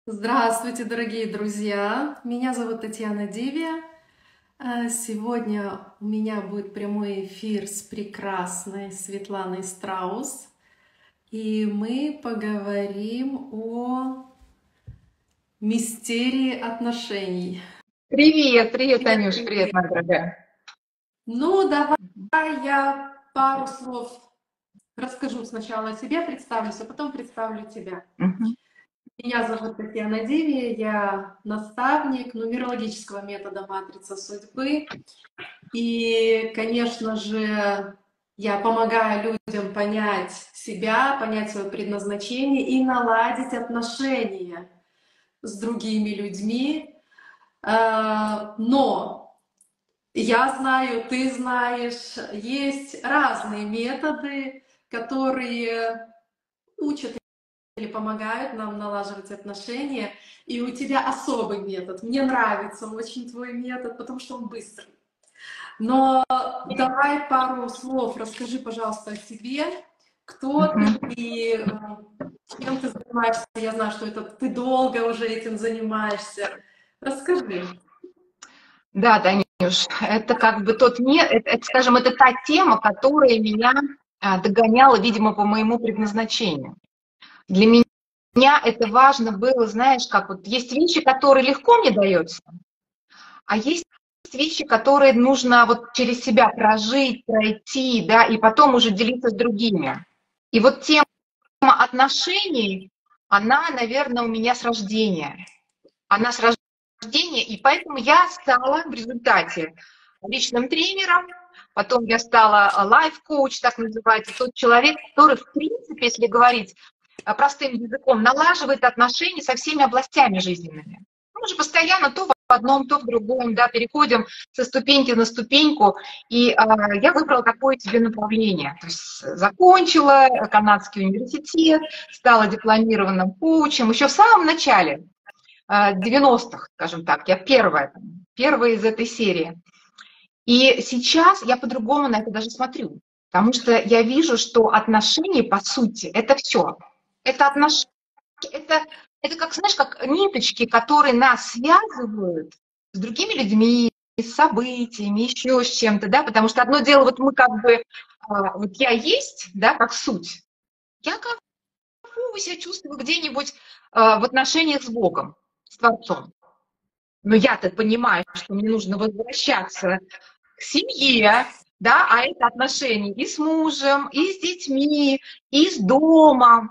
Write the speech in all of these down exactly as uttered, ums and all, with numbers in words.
Здравствуйте, дорогие друзья! Меня зовут Татьяна Дивия. Э, Сегодня у меня будет прямой эфир с прекрасной Светланой Страус, и мы поговорим о мистерии отношений. Привет, привет, Привет, Танюш, привет, привет! моя дорогая. Ну, давай я пару слов расскажу сначала о себе, представлюсь, а потом представлю тебя. Мгм. Меня зовут Татьяна Дивия, я наставник нумерологического метода матрица судьбы. И, конечно же, я помогаю людям понять себя, понять свое предназначение и наладить отношения с другими людьми. А, Но я знаю, ты знаешь, есть разные методы, которые учат или помогают нам налаживать отношения. И у тебя особый метод. Мне нравится очень твой метод, потому что он быстрый. Но давай пару слов. Расскажи, пожалуйста, о себе. Кто ты Мгм. и э, чем ты занимаешься? Я знаю, что это ты долго уже этим занимаешься. Расскажи. Да, Танюш, это как бы тот не, это, это, скажем, это та тема, которая меня а, догоняла, видимо, по моему предназначению. Для меня это важно было, знаешь, как вот есть вещи, которые легко мне даются, а есть вещи, которые нужно вот через себя прожить, пройти, да, и потом уже делиться с другими. И вот тема отношений, она, наверное, у меня с рождения. Она с рождения, и поэтому я стала в результате личным тренером, потом я стала лайф-коуч, так называется, тот человек, который, в принципе, если говорить а, простым языком, налаживает отношения со всеми областями жизненными. Мы же постоянно то в одном, то в другом, да, переходим со ступеньки на ступеньку, и а, я выбрала такое себе направление. То есть закончила канадский университет, стала дипломированным коучем еще в самом начале девяностых, скажем так, я первая, первая из этой серии. И сейчас я по-другому на это даже смотрю, потому что я вижу, что отношения, по сути, это все. Это отношения, это, это как, знаешь, как ниточки, которые нас связывают с другими людьми, с событиями, еще с чем-то, да, потому что одно дело, вот мы как бы, вот я есть, да, как суть, я как бы себя чувствую где-нибудь в отношениях с Богом, с Творцом. Но я-то понимаю, что мне нужно возвращаться к семье, да, а это отношения и с мужем, и с детьми, и с домом.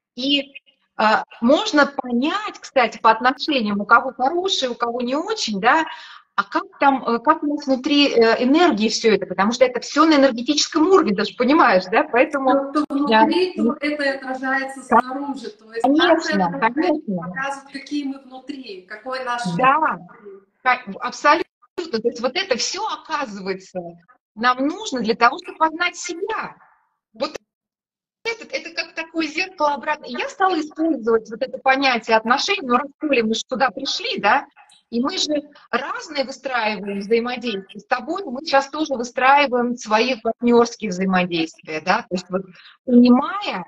И э, можно понять, кстати, по отношениям, у кого хорошие, у кого не очень, да, а как там, как у нас внутри энергии все это, потому что это все на энергетическом уровне, даже понимаешь, да, поэтому... То, что внутри, то это и отражается снаружи. То есть наша Конечно, энергия конечно, показывает, какие мы внутри, какой наш мир да, внутри. абсолютно. То есть вот это все, оказывается, нам нужно для того, чтобы познать себя. Вот это, это как такое зеркало обратно. И я стала использовать вот это понятие отношений, ну, раз коли мы же туда пришли, да, и мы же разные выстраиваем взаимодействия. С тобой мы сейчас тоже выстраиваем свои партнерские взаимодействия, да, то есть вот понимая,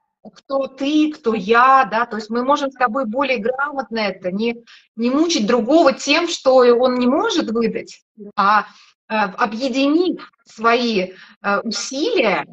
кто ты, кто я, да, то есть мы можем с тобой более грамотно это, не, не мучить другого тем, что он не может выдать, а э, объединив свои э, усилия,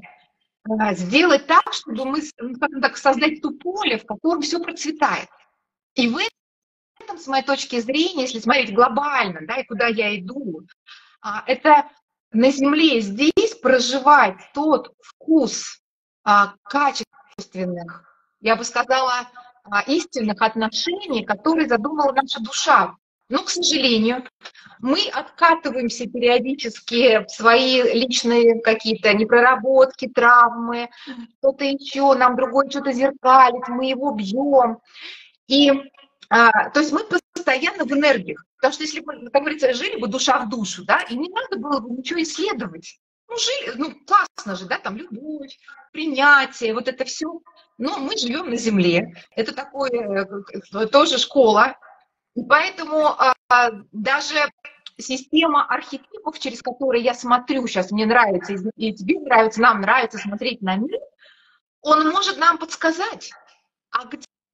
э, сделать так, чтобы мы, ну, скажем так, создать то поле, в котором все процветает. И в этом, с моей точки зрения, если смотреть глобально, да, и куда я иду, а, это на Земле здесь проживать тот вкус а, качественных, я бы сказала, а, истинных отношений, которые задумала наша душа. Но, к сожалению, мы откатываемся периодически в свои личные какие-то непроработки, травмы, что-то еще, нам другой что-то зеркалит, мы его бьем. И, а, то есть мы постоянно в энергиях. Потому что если бы, как говорится, жили бы душа в душу, да, и не надо было бы ничего исследовать. Ну, жили, ну, классно же, да, там любовь, принятие, вот это все. Но мы живем на Земле. Это такое тоже школа. И поэтому а, даже система архетипов, через которые я смотрю сейчас, мне нравится, и тебе нравится, нам нравится смотреть на мир, он может нам подсказать, а где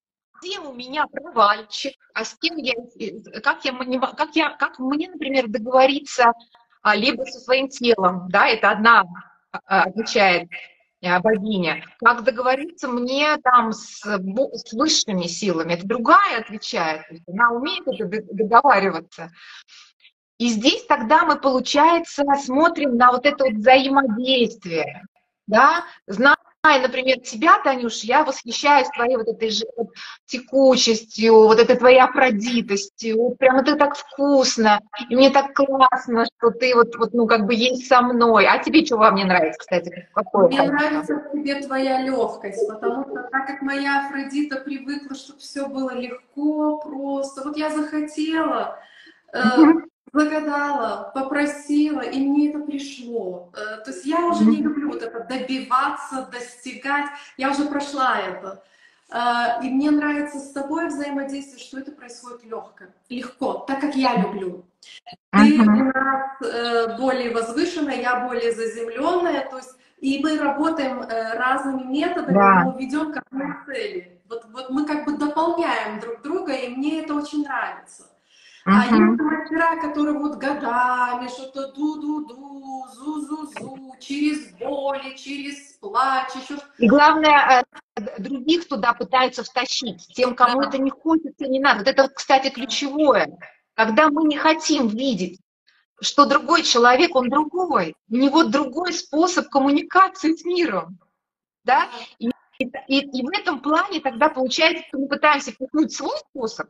где у меня провальчик, а с кем я, как я, как я, как мне, например, договориться а, либо со своим телом, да, это одна а, отвечает а, богиня, как договориться мне там с, с высшими силами, это другая отвечает, то есть она умеет это договариваться. И здесь тогда мы, получается, смотрим на вот это вот взаимодействие, да, зная, например, тебя, Танюш, я восхищаюсь твоей вот этой же вот текучестью, вот этой твоей афродитостью, вот прямо ты так вкусно, и мне так классно, что ты вот, вот ну, как бы есть со мной. А тебе что во мне нравится, кстати? Какое Мне качество? нравится в тебе твоя легкость, потому что так как моя Афродита привыкла, чтобы все было легко, просто, вот я захотела, э, загадала, попросила, и мне это пришло. Э, то есть я уже не люблю вот это добиваться, достигать, я уже прошла это. Э, и мне нравится с тобой взаимодействие, что это происходит легко, легко, так как я люблю. Ты у нас э, более возвышенная, я более заземленная, то есть и мы работаем э, разными методами, Да. но ведем к одной цели. Вот, вот мы как бы дополняем друг друга, и мне это очень нравится. А есть мастера, которые вот годами что-то ду-ду-ду, зу-зу-зу, через боли, через плач, еще что-то. И главное, других туда пытаются втащить. Тем, кому Да. это не хочется, не надо. Вот это, кстати, ключевое. Когда мы не хотим видеть, что другой человек, он другой, у него другой способ коммуникации с миром. Да? И, и, и в этом плане тогда получается, что мы пытаемся впихнуть свой способ,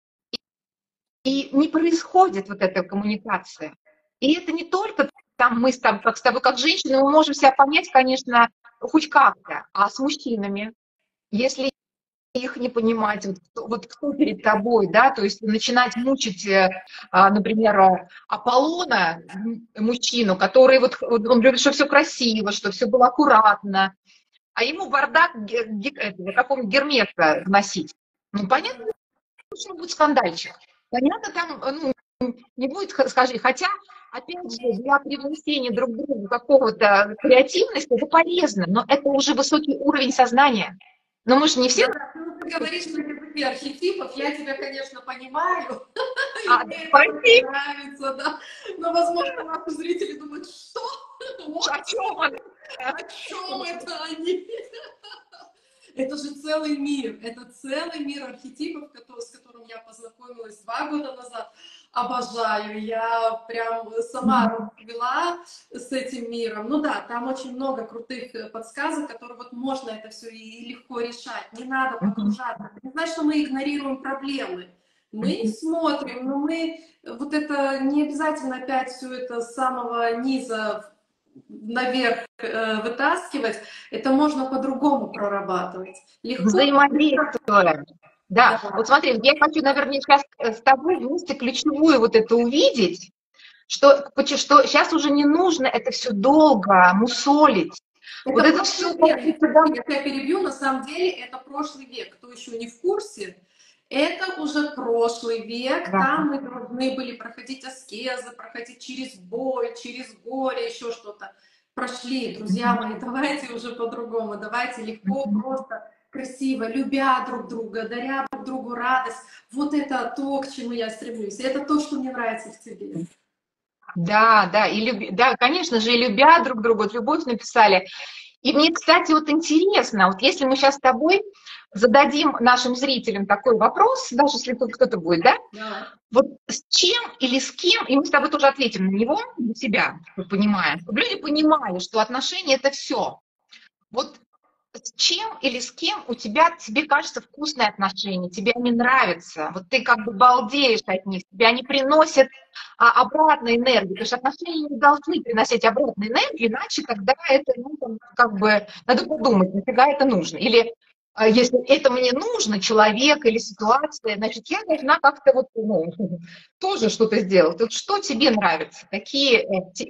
и не происходит вот эта коммуникация. И это не только там мы с тобой, как, с тобой, как женщины, мы можем себя понять, конечно, хоть как-то, а с мужчинами, если их не понимать, вот, вот кто перед тобой, да, то есть начинать мучить, например, Аполлона, мужчину, который вот, он любит, что все красиво, что все было аккуратно, а ему бардак какого-нибудь Гермеса вносить. Ну, понятно, что будет скандальчик. Понятно, там, ну, не будет, скажи, хотя, опять же, для привнесения друг другу какого-то креативности это полезно, но это уже высокий уровень сознания. Но мы же не все... Да, ну, ты говоришь, что это архетипов, я тебя, конечно, понимаю, а, и мне это нравится, да, но, возможно, наши зрители думают, что? Вот. О чем они? О чем это они? Это же целый мир, это целый мир архетипов, с которым я познакомилась два года назад. Обожаю, я прям сама вела с этим миром. Ну да, там очень много крутых подсказок, которые вот можно это все и легко решать. Не надо погружаться. Не значит, что мы игнорируем проблемы. Мы смотрим, но мы вот это не обязательно опять все это с самого низа наверх э, вытаскивать, это можно по-другому прорабатывать. Легко. Взаимодействуем. Да. да, вот смотри, я хочу, наверное, сейчас с тобой вместе ключевую вот это увидеть, что, что сейчас уже не нужно это все долго мусолить. Это вот это все... Век. Я тебя перебью, на самом деле это прошлый век. Кто еще не в курсе, это уже прошлый век, да. Там мы должны были проходить аскезы, проходить через боль, через горе, еще что-то. Прошли, друзья мои, давайте уже по-другому, давайте легко, просто, красиво, любя друг друга, даря друг другу радость. Вот это то, к чему я стремлюсь, это то, что мне нравится в тебе. Да, да, и люб... да, конечно же, и любя друг друга, вот любовь написали. И мне, кстати, вот интересно, вот если мы сейчас с тобой зададим нашим зрителям такой вопрос, даже если тут кто-то будет, да? Да. Вот с чем или с кем, и мы с тобой тоже ответим на него, для себя, мы понимаем, чтобы люди понимали, что отношения – это все. Вот с чем или с кем у тебя, тебе кажется, вкусные отношения, тебе они нравятся, вот ты как бы балдеешь от них, тебе они приносят а, обратную энергию, потому что отношения не должны приносить обратную энергию, иначе тогда это, ну, там, как бы, надо подумать, нафига это нужно. Или а, если это мне нужно, человек или ситуация, значит, я должна как-то вот, ну, тоже что-то сделать. Вот что тебе нравится, какие,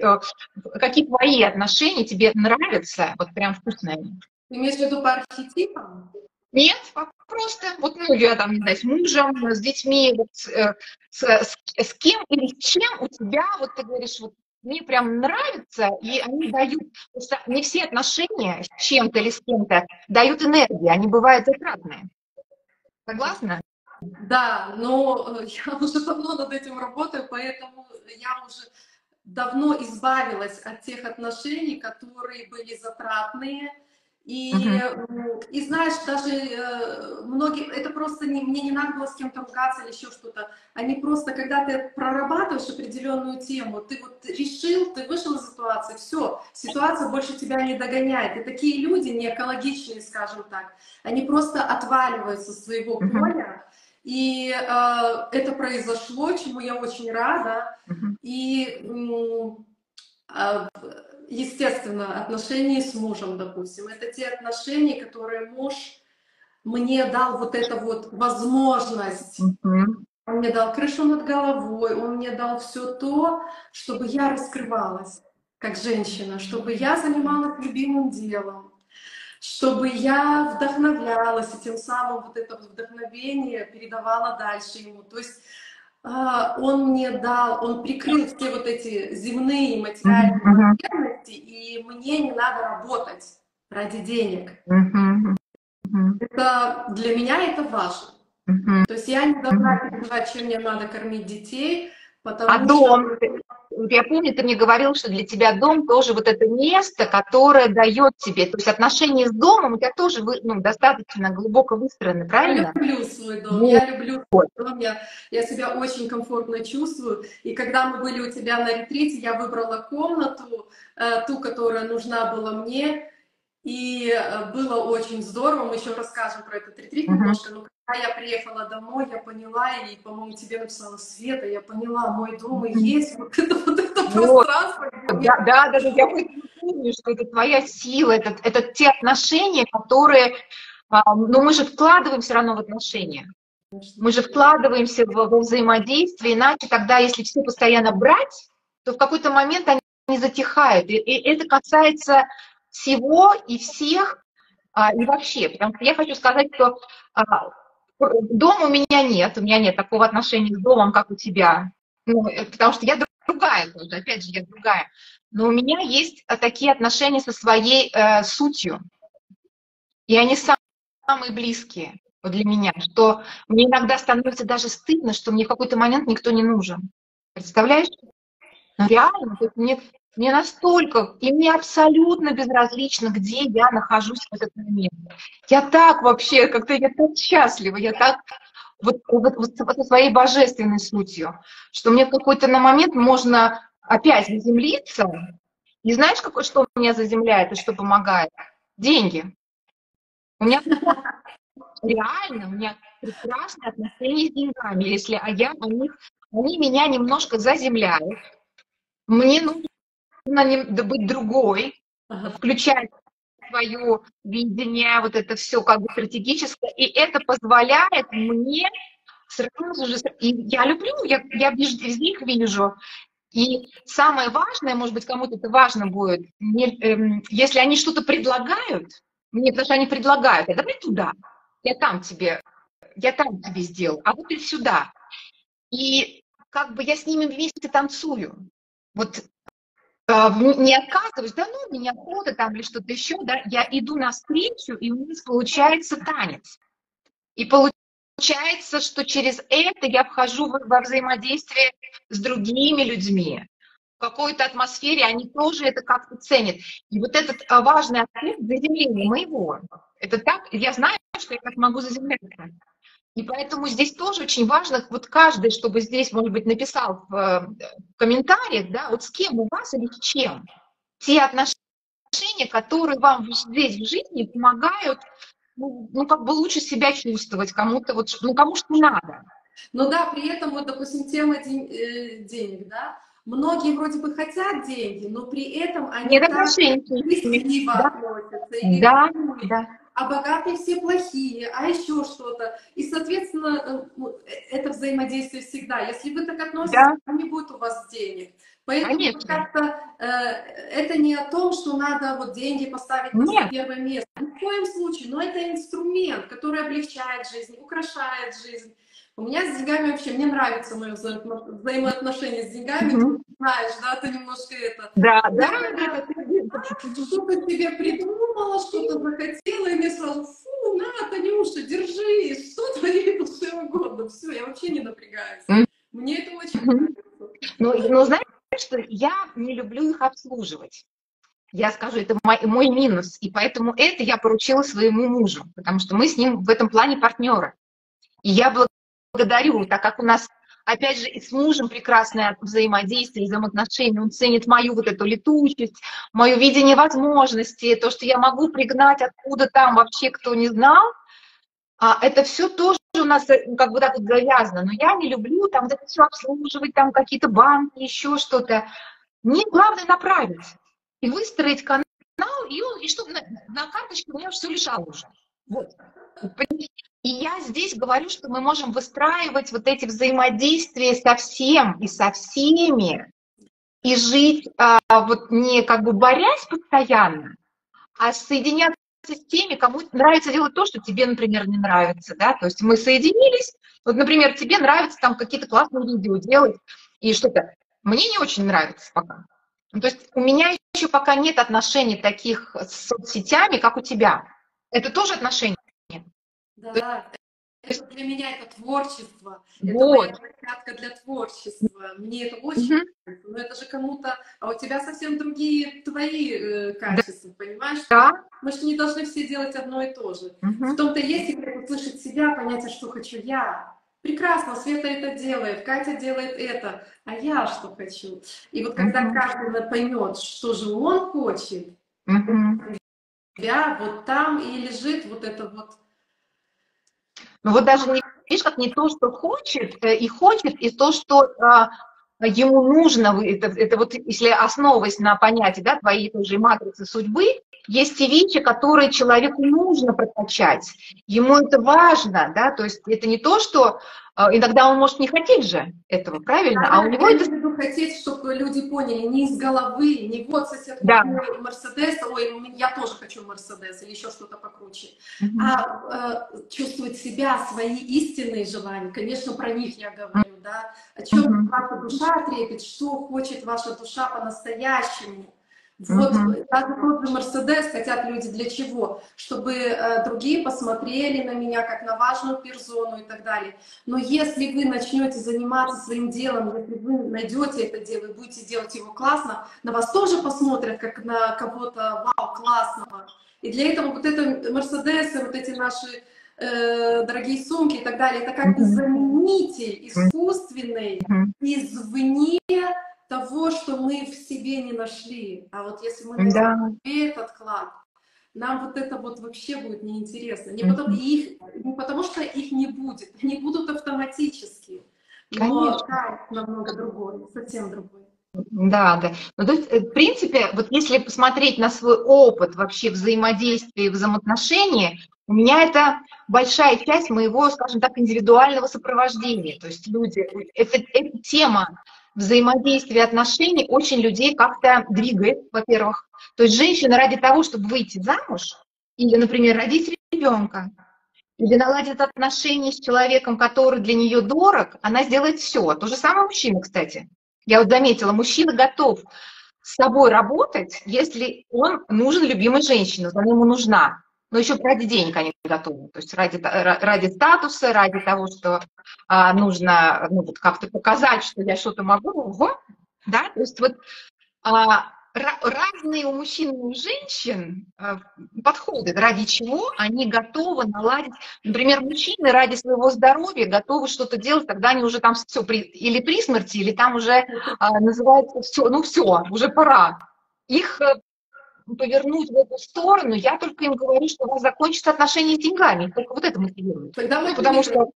какие твои отношения тебе нравятся, вот прям вкусные. Ты имеешь в виду по архетипам? Нет, просто, вот, ну, я там, не знаю, с мужем, с детьми, вот, с, с, с кем или с чем у тебя, вот ты говоришь, вот, мне прям нравится, и они дают, потому что не все отношения с чем-то или с кем-то дают энергию, они бывают затратные. Согласна? Да, но я уже давно над этим работаю, поэтому я уже давно избавилась от тех отношений, которые были затратные. И, Мгм. и знаешь, даже э, многие, это просто не, мне не надо было с кем-то ругаться или еще что-то. Они просто, когда ты прорабатываешь определенную тему, ты вот решил, ты вышел из ситуации, все, ситуация больше тебя не догоняет. И такие люди, не экологичные, скажем так, они просто отваливаются со своего Мгм. поля. И э, это произошло, чему я очень рада. Мгм. И, э, естественно, отношения с мужем, допустим, это те отношения, которые муж мне дал вот эту вот возможность. Мгм. Он мне дал крышу над головой, он мне дал все то, чтобы я раскрывалась как женщина, чтобы я занималась любимым делом, чтобы я вдохновлялась, и тем самым вот это вдохновение передавала дальше ему. То есть а, он мне дал, он прикрыл все вот эти земные Мгм. материальные Мгм. потребности, и мне не надо работать ради денег. Мгм. Мгм. Это, для меня это важно. Мгм. То есть я не должна Мгм. переживать, чем мне надо кормить детей, А потому что... дом? Ты- вот я помню, ты мне говорил, что для тебя дом тоже вот это место, которое дает тебе, то есть отношения с домом у тебя тоже вы- ну, достаточно глубоко выстроены, Я правильно? люблю свой дом, Вот. я люблю свой дом, я, я себя очень комфортно чувствую. И когда мы были у тебя на ретрите, я выбрала комнату, э, ту, которая нужна была мне, и э, было очень здорово. Мы еще расскажем про этот ретрит Мгм. немножко. Но когда я приехала домой, я поняла, и, по-моему, тебе написала Света, я поняла, мой дом и Мгм. есть вот это, вот это Вот. пространство, где мне Да, да, да, да, я хорошо. помню, что это твоя сила, это, это те отношения, которые, а, но мы же вкладываем все равно в отношения. Мы же вкладываемся в, во взаимодействие, иначе тогда, если все постоянно брать, то в какой-то момент они не затихают. И, и это касается всего и всех, а, и вообще. Потому что я хочу сказать, что а, дома у меня нет, у меня нет такого отношения с домом, как у тебя. Ну, э, потому что я другая тоже, опять же, я другая. Но у меня есть а, такие отношения со своей э, сутью. И они сам- самые близкие вот для меня, что мне иногда становится даже стыдно, что мне в какой-то момент никто не нужен. Представляешь? Ну реально, то есть мне, мне настолько, и мне абсолютно безразлично, где я нахожусь в этот момент. Я так вообще, как-то я так счастлива, я так вот, вот, вот со своей божественной сутью, что мне в какой-то на момент можно опять заземлиться. И знаешь, какое, что меня заземляет и что помогает? Деньги. У меня реально, у меня прекрасные отношения с деньгами, если а я о них, они меня немножко заземляют. Мне нужно нем- да, быть другой, Ага. включать свое видение, вот это все как бы стратегическое, и это позволяет мне сразу же, и я люблю, я, я вижу, везде их вижу, и самое важное, может быть, кому-то это важно будет, мне, эм, если они что-то предлагают, мне, потому что они предлагают, а давай туда, я там тебе я там тебе сделал, а вот и сюда. И как бы я с ними вместе танцую. Вот э, не отказываюсь, да ну, мне охота там или что-то еще, да, я иду навстречу, и у нас получается танец. И получается, что через это я вхожу во взаимодействие с другими людьми. В какой-то атмосфере они тоже это как-то ценят. И вот этот а, важный аспект заземления моего, это так, я знаю, что я так могу заземляться. И поэтому здесь тоже очень важно, вот каждый, чтобы здесь, может быть, написал в, в комментариях, да, вот с кем у вас или с чем. Те отношения, которые вам здесь в жизни помогают, ну, ну как бы лучше себя чувствовать, кому-то вот, ну кому что надо. Ну да, при этом, вот, допустим, тема ден- э, денег, да, многие вроде бы хотят деньги, но при этом они Нет так отношений с ними. агрессивно Да, относятся или да, ревнуют, да, а богатые все плохие, а еще что-то. И, соответственно, э, ну, э, это взаимодействие всегда. Если вы так относитесь, да, то не будет у вас денег. Поэтому вот конечно. как-то э, это не о том, что надо вот деньги поставить на Нет, первое место. Ни в коем случае, но это инструмент, который облегчает жизнь, украшает жизнь. У меня с деньгами вообще, мне нравится мое взаимо- взаимоотношение с деньгами, ты мгм. знаешь, да, ты немножко это... Да, да, Я да, когда да, ты- ты- что-то себе придумала, что-то захотела, и мне сразу, фу, ну, на, Танюша, держи, что твоей душе угодно. Все, я вообще не напрягаюсь. Mm-hmm. Мне это очень нравится. Ну, ну, знаешь, что я не люблю их обслуживать. Я скажу, это мой, мой минус, и поэтому это я поручила своему мужу, потому что мы с ним в этом плане партнеры. И я благодарю, так как у нас, опять же, и с мужем прекрасное взаимодействие, взаимоотношения, он ценит мою вот эту летучесть, мое видение возможностей, то, что я могу пригнать откуда там вообще кто не знал, а это все тоже у нас как бы так вот завязано, но я не люблю там это все обслуживать, там какие-то банки, еще что-то. Мне главное направить и выстроить канал, и, он, и чтобы на, на карточке у меня все лежало уже. Вот. И я здесь говорю, что мы можем выстраивать вот эти взаимодействия со всем и со всеми, и жить а, вот не как бы борясь постоянно, а соединяться с теми, кому нравится делать то, что тебе, например, не нравится, да, то есть мы соединились, вот, например, тебе нравится там какие-то классные видео делать и что-то, мне не очень нравится пока, ну, то есть у меня еще пока нет отношений таких с соцсетями, как у тебя, это тоже отношения? Да, это для меня это творчество, вот. Это моя площадка для творчества, мне это очень mm-hmm. нравится, но это же кому-то, а у тебя совсем другие твои э, качества, да. Понимаешь? Да. Мы же не должны все делать одно и то же. Mm-hmm. В том-то и есть секрет услышать себя, понять, а что хочу я. Прекрасно, Света это делает, Катя делает это, а я что хочу. И вот когда mm-hmm. каждый поймет, что же он хочет, mm-hmm. тебя вот там и лежит вот это вот. Ну вот даже не видишь, как не то, что хочет, и хочет, и то, что а, ему нужно, это, это вот если основываясь на понятии, да, твоей тоже матрицы судьбы, есть те вещи, которые человеку нужно прокачать, ему это важно, да, то есть это не то, что а, иногда он может не хотеть же этого, правильно, да, а у него я это... не буду хотеть, чтобы люди поняли, не из головы, не вот сосед да. купил Мерседес, ой, я тоже хочу Мерседес или еще что-то покруче, mm-hmm. а э, чувствовать себя, свои истинные желания, конечно, про них я говорю, mm-hmm. да, о чем mm-hmm. ваша душа трепет, что хочет ваша душа по-настоящему. Вот uh-huh. даже тот же Мерседес хотят люди для чего? Чтобы э, другие посмотрели на меня как на важную персону и так далее. Но если вы начнете заниматься своим делом, если вы найдете это дело и будете делать его классно, на вас тоже посмотрят как на кого-то вау, классного. И для этого вот это Мерседесы, вот эти наши э, дорогие сумки и так далее, это как бы заменитель искусственный извне того, что мы в себе не нашли. А вот если мы найдем да. в себе этот клад, нам вот это вот вообще будет неинтересно. Не потому, их, не потому что их не будет, они будут автоматически. Но кайф намного другой, совсем другой. Да, да. Ну, то есть, в принципе, вот если посмотреть на свой опыт вообще взаимодействия и взаимоотношений, у меня это большая часть моего, скажем так, индивидуального сопровождения. То есть люди, это, эта тема взаимодействия отношений очень людей как-то двигает, во-первых. То есть женщина ради того, чтобы выйти замуж, или, например, родить ребенка, или наладить отношения с человеком, который для нее дорог, она сделает все. То же самое мужчина, кстати. Я вот заметила, мужчина готов с собой работать, если он нужен любимой женщине, она ему нужна. Но еще ради денег они готовы, то есть ради, ради статуса, ради того, что а, нужно ну, вот как-то показать, что я что-то могу, вот, да, то есть вот а, разные у мужчин и у женщин а, подходы, ради чего они готовы наладить, например, мужчины ради своего здоровья готовы что-то делать, когда они уже там все, при, или при смерти, или там уже а, называется все, ну все, уже пора. Их повернуть в эту сторону, я только им говорю, что у вас закончатся отношения с деньгами. Только вот это мотивирует. Тогда мы потому что,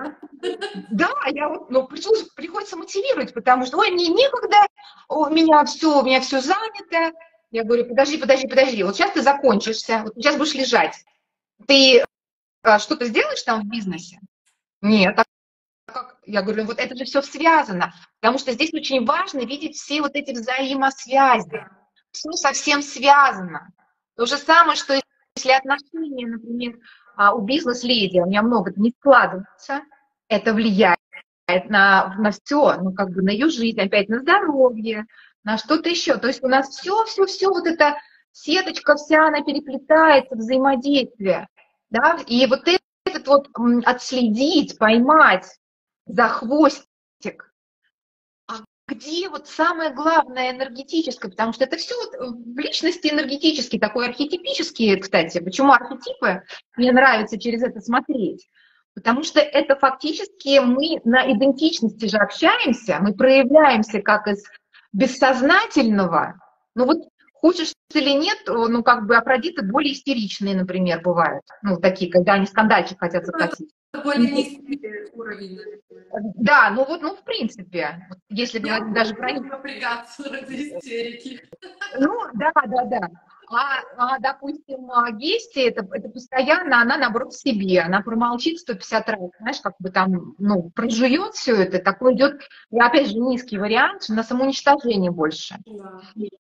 да, я вот, ну, приходится мотивировать, потому что, ой, мне некогда, у меня все, у меня все занято. Я говорю, подожди, подожди, подожди, вот сейчас ты закончишься, вот сейчас будешь лежать. Ты а, что-то сделаешь там в бизнесе? Нет. А как? Я говорю, вот это же все связано, потому что здесь очень важно видеть все вот эти взаимосвязи. Все совсем связано. То же самое, что если отношения, например, у бизнес-леди, у меня много не складывается, это влияет на, на все, ну, как бы на ее жизнь, опять на здоровье, на что-то еще. То есть у нас все, все, все, вот эта сеточка вся, она переплетается, взаимодействие. да, и вот этот вот отследить, поймать за хвостик, а где вот самое главное энергетическое, потому что это все вот в личности энергетический, такой архетипический, кстати. Почему архетипы? Мне нравится через это смотреть. Потому что это фактически мы на идентичности же общаемся, мы проявляемся как из бессознательного. Ну вот хочешь или нет, ну как бы афродиты более истеричные, например, бывают. Ну такие, когда они скандальчик хотят закатить. Более низкий уровень. Да, ну вот, ну в принципе, если говорить даже про них. Напрягаться ради истерики. Ну да, да, да. А, а допустим, Гести, это, это постоянно, она наоборот в себе, она промолчит сто пятьдесят раз, знаешь, как бы там, ну, прожует все это, такой идет, и опять же, низкий вариант, на самоуничтожение больше. Да.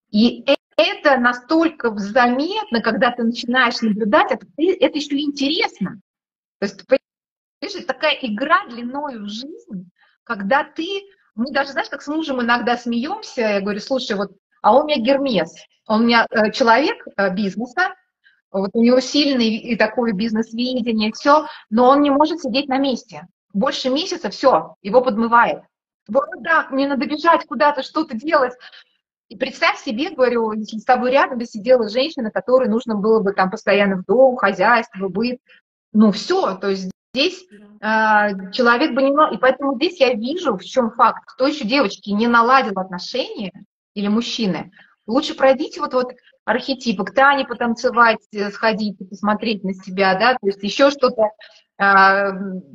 И это настолько заметно, когда ты начинаешь наблюдать, это, это еще и интересно. То есть, понимаешь, это такая игра длиною в жизнь, когда ты, мы даже, знаешь, как с мужем иногда смеемся, я говорю, слушай, вот, а у меня Гермес, он у меня э, человек э, бизнеса, вот у него сильный и такое бизнес-видение, все, но он не может сидеть на месте. Больше месяца, все, его подмывает. Вот так, мне надо бежать куда-то, что-то делать. И представь себе, говорю, если с тобой рядом бы сидела женщина, которой нужно было бы там постоянно в дом, хозяйство, быт, ну все, то есть здесь э, человек бы не мог, и поэтому здесь я вижу, в чем факт, кто еще, девочки, не наладил отношения, или мужчины, лучше пройдите вот, вот архетипы, к Тане потанцевать, сходить, посмотреть на себя, да, то есть еще что-то э,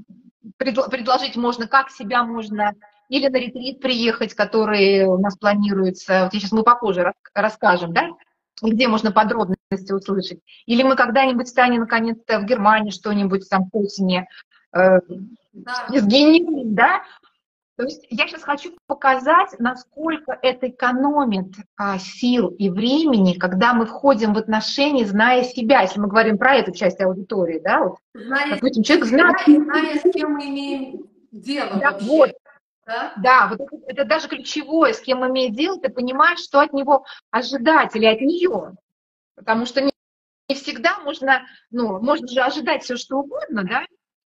предло- предложить можно, как себя можно, или на ретрит приехать, который у нас планируется, вот сейчас мы попозже рас- расскажем, да, где можно подробности услышать. Или мы когда-нибудь станем, наконец-то, в Германии что-нибудь там в осени э, да. сгенерим, да. То есть я сейчас хочу показать, насколько это экономит а, сил и времени, когда мы входим в отношения, зная себя, если мы говорим про эту часть аудитории, да, вот, зная, допустим, человек знает... Зная, с кем мы имеем дело да, вообще. Вот. Да, да вот это, это даже ключевое, с кем имеет дело, ты понимаешь, что от него ожидать или от нее, потому что не, не всегда можно, ну, можно же ожидать все, что угодно, да,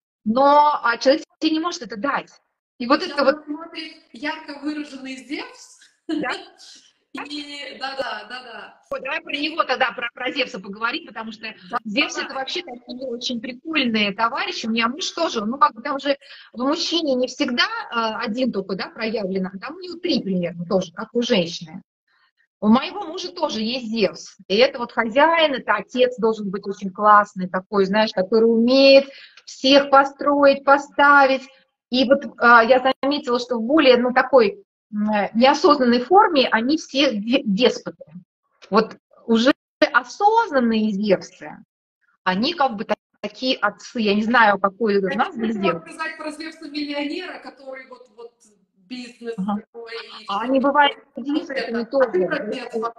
но а человек тебе не может это дать. И вот сейчас это вот... смотрит ярко выраженный Зевс. Да? И да-да, да-да. Давай про него тогда, про, про Зевса поговорим, потому что да, Зевс да. это вообще такие очень прикольные товарищи. У меня муж тоже, ну как бы там уже в мужчине не всегда э, один только, да, проявлен, а там у него три примерно тоже, как у женщины. У моего мужа тоже есть Зевс. И это вот хозяин, это отец должен быть очень классный такой, знаешь, который умеет всех построить, поставить. И вот э, я заметила, что в более, ну, такой э, неосознанной форме они все деспоты. Вот уже осознанные Зевсы, они как бы такие отцы. Я не знаю, какой из нас был Зевс. Я хочу сказать про Зевса-миллионера, который вот, вот бизнес ага. такой. А они бывают Зевсами тоже.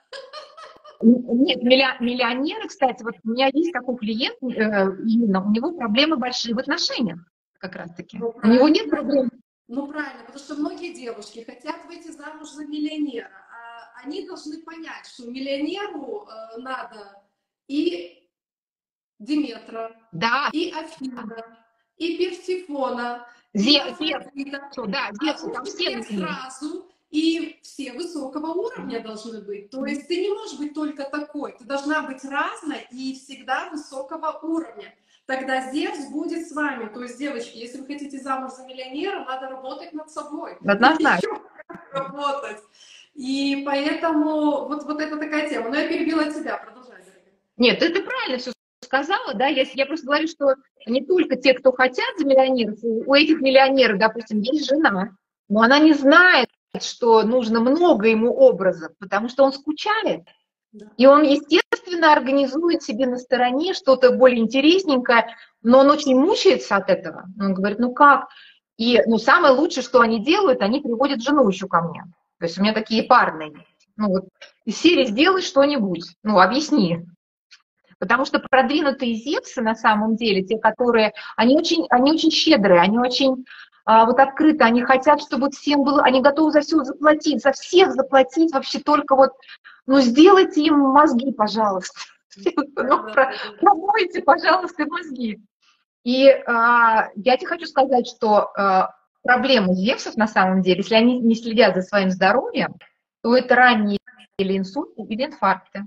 Нет, миллионеры, кстати, вот у меня есть такой клиент, именно, у него проблемы большие в отношениях, как раз-таки. Ну, у него нет проблем. Ну, правильно, потому что многие девушки хотят выйти замуж за миллионера, а они должны понять, что миллионеру э, надо и Диметра, да. и Афина, и Персифона, Зевс, да, Зевс, а там все сразу. И все высокого уровня должны быть. То есть ты не можешь быть только такой. Ты должна быть разной и всегда высокого уровня. Тогда Зевс будет с вами. То есть, девочки, если вы хотите замуж за миллионера, надо работать над собой. Однозначно. Работать. И поэтому вот, вот это такая тема. Но я перебила тебя. Продолжай, дорогая. Нет, ты, ты правильно все сказала, да. Я, я просто говорю, что не только те, кто хотят за миллионеров, у этих миллионеров, допустим, есть жена, но она не знает, что нужно много ему образов, потому что он скучает. Да. И он, естественно, организует себе на стороне что-то более интересненькое, но он очень мучается от этого. Он говорит, ну как? И ну, самое лучшее, что они делают, они приводят жену еще ко мне. То есть у меня такие парные. Ну вот из серии «Сделай что-нибудь», ну объясни. Потому что продвинутые Зевсы на самом деле, те, которые, они очень, они очень щедрые, они очень а, вот открыты, они хотят, чтобы всем было, они готовы за все заплатить, за всех заплатить, вообще только вот, ну сделайте им мозги, пожалуйста. Ну, про- промойте, пожалуйста, мозги. И а, я тебе хочу сказать, что а, проблемы Зевсов на самом деле, если они не следят за своим здоровьем, то это ранние или инсульты, или инфаркты.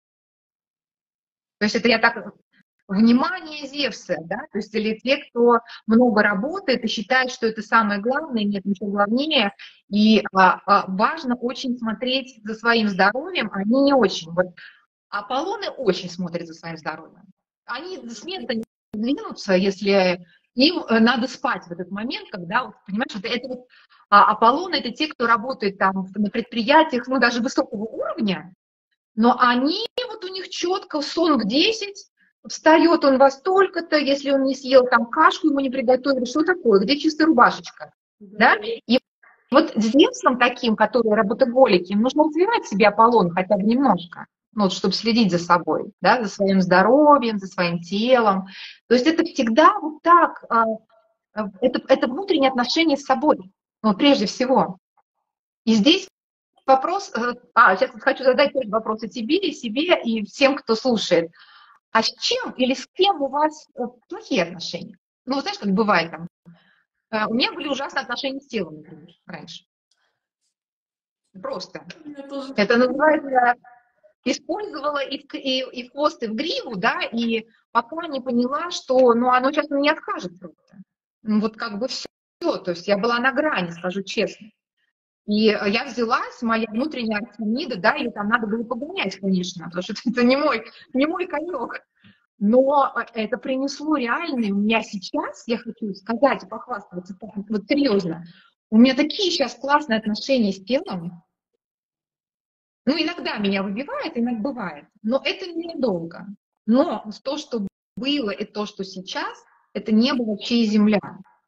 То есть это я так... Внимание Зевса, да, то есть или те, кто много работает и считает, что это самое главное, нет ничего главнее, и а, а, важно очень смотреть за своим здоровьем, они не очень. Вот Аполлоны очень смотрят за своим здоровьем. Они с места не двинутся, если им надо спать в этот момент, когда, вот, понимаешь, вот это вот а, Аполлоны — это те, кто работает там на предприятиях, ну, даже высокого уровня, но они, вот у них четко сон в десять, встает он во столько-то, если он не съел там кашку, ему не приготовили, что такое, где чистая рубашечка, да? И вот с Зевсом таким, которые работоголики, им нужно развивать себе Аполлон хотя бы немножко, ну, вот, чтобы следить за собой, да, за своим здоровьем, за своим телом. То есть это всегда вот так, это, это внутреннее отношение с собой, ну, прежде всего. И здесь вопрос, а, сейчас хочу задать тоже вопрос и тебе, и себе, и всем, кто слушает. А с чем или с кем у вас плохие отношения? Ну, знаешь, как бывает там. У меня были ужасные отношения с телом, например, раньше. Просто. Это называется, использовала и в, и, и в хвост, и в гриву, да, и пока не поняла, что, ну, оно сейчас не откажет просто. Ну, вот как бы все. То есть я была на грани, скажу честно. И я взялась, моя внутренняя Артемида, да, ее там надо было погонять, конечно, потому что это не мой, не мой конек. Но это принесло реальный, у меня сейчас, я хочу сказать и похвастаться, вот серьезно, у меня такие сейчас классные отношения с телом. Ну, иногда меня выбивает, иногда бывает, но это ненадолго. Но то, что было, и то, что сейчас, это небо вообще и земля.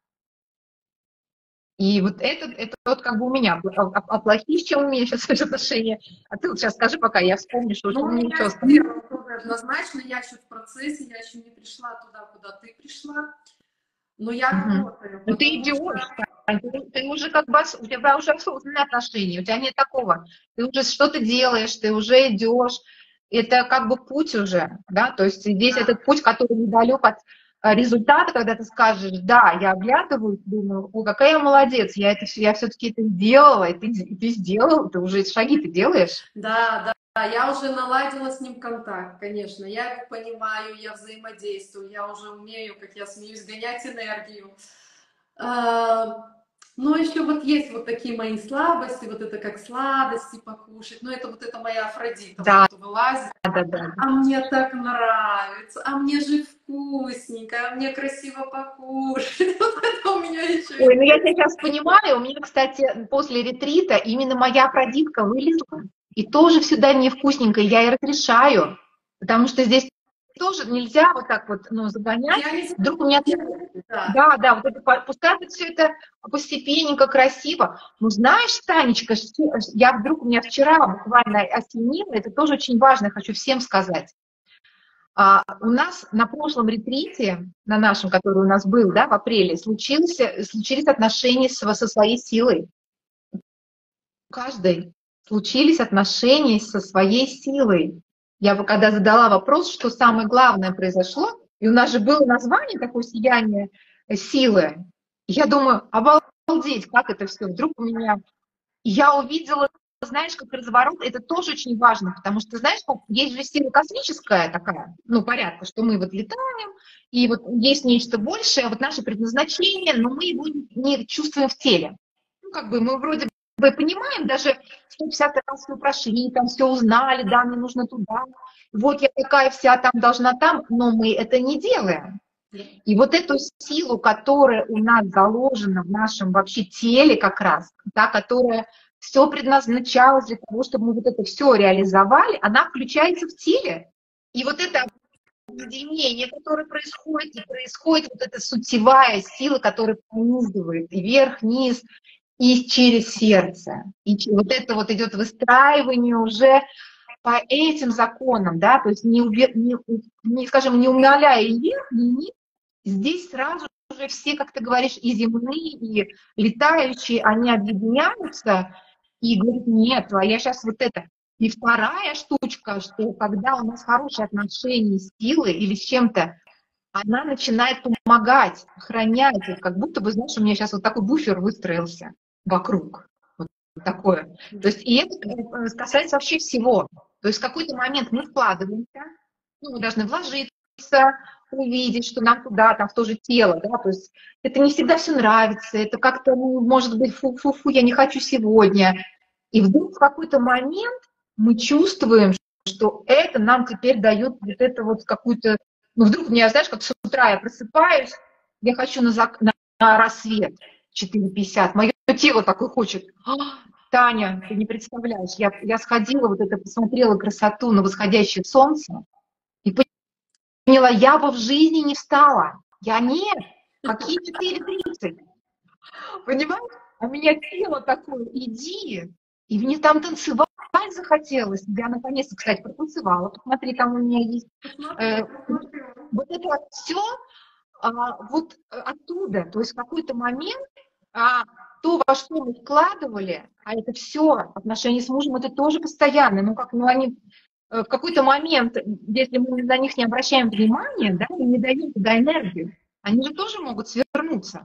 И вот это, это вот как бы у меня, а, а плохие, с чем у меня сейчас отношения? А ты вот сейчас скажи, пока я вспомню, что, что ну, у меня еще осталось. Однозначно, я еще в процессе, я еще не пришла туда, куда ты пришла, но я угу. работаю. Ну ты идешь, что... ты, ты уже как бы, у тебя уже осознанные отношения, у тебя нет такого, ты уже что-то делаешь, ты уже идешь, это как бы путь уже, да, то есть здесь да. Этот путь, который недалек от результата, когда ты скажешь, да, я оглядываюсь, думаю, о, какая я молодец, я это я все-таки это сделала, и ты, и ты сделал, ты уже шаги ты делаешь. Да, да, да, я уже наладила с ним контакт, конечно, я его понимаю, я взаимодействую, я уже умею, как я смеюсь, гонять энергию. Но еще вот есть вот такие мои слабости, вот это как сладости покушать, но это вот это моя Афродита, да. вот, вылазит. Да, да. А мне так нравится, а мне же вкусненько, а мне красиво покушать. Вот это у меня еще. Ой, ну я сейчас понимаю, у меня, кстати, после ретрита именно моя Афродитка вылезла, и тоже сюда не вкусненько, я ей разрешаю, потому что здесь тоже нельзя вот так вот, ну, загонять. Вдруг у меня... Да, да, да, вот это, пускай вот все это постепенненько, красиво. Ну, знаешь, Танечка, я вдруг, у меня вчера буквально осенило, это тоже очень важно, хочу всем сказать. А, у нас на прошлом ретрите, на нашем, который у нас был, да, в апреле, случились, случились отношения со, со своей силой. У каждой случились отношения со своей силой. Я бы когда задала вопрос, что самое главное произошло, и у нас же было название такое «Сияние силы», я думаю, обалдеть, как это все, вдруг у меня... Я увидела, знаешь, как разворот, это тоже очень важно, потому что, знаешь, есть же сила космическая такая, ну, порядка, что мы вот летаем, и вот есть нечто большее, вот наше предназначение, но мы его не чувствуем в теле. Ну, как бы мы вроде бы понимаем, даже сто пятьдесят раз мы прошли, там все узнали, да, мне нужно туда, вот я такая вся там должна там, но мы это не делаем. И вот эту силу, которая у нас заложена в нашем вообще теле как раз, та, которая все предназначалась для того, чтобы мы вот это все реализовали, она включается в теле. И вот это объединение, которое происходит, и происходит вот эта сутевая сила, которая пронизывает и вверх, вниз, и через сердце. И вот это вот идет выстраивание уже по этим законам, да, то есть не, не, не скажем, не умаляя и вверх, и вниз. Здесь сразу же все, как ты говоришь, и земные, и летающие, они объединяются и говорят, нет, а я сейчас вот это. И вторая штучка, что когда у нас хорошие отношения с силой или с чем-то, она начинает помогать, охранять. Вот как будто бы, знаешь, у меня сейчас вот такой буфер выстроился вокруг. Вот такое. То есть, и это касается вообще всего. То есть в какой-то момент мы вкладываемся, ну, мы должны вложиться, увидеть, что нам туда, там, в то же тело, да, то есть это не всегда все нравится, это как-то, ну, может быть, фу-фу-фу, я не хочу сегодня. И вдруг в какой-то момент мы чувствуем, что это нам теперь дает вот это вот какую-то, ну, вдруг меня, знаешь, как с утра я просыпаюсь, я хочу на, зак... на, на рассвет четыре пятьдесят, мое тело такое хочет. Таня, ты не представляешь, я, я сходила, вот это посмотрела красоту на восходящее солнце и поняла, я бы в жизни не встала. Я нет, какие четыре тридцать? Понимаешь? А у меня тело такое, иди. И мне там танцевать захотелось. Я наконец-то, кстати, протанцевала. Посмотри, там у меня есть. Э, вот это все а, вот оттуда. То есть в какой-то момент а, то, во что мы вкладывали, а это все, отношения с мужем, это тоже постоянно. Ну, как, ну, они в какой-то момент, если мы на них не обращаем внимания, да, и не даем туда энергию, они же тоже могут свернуться.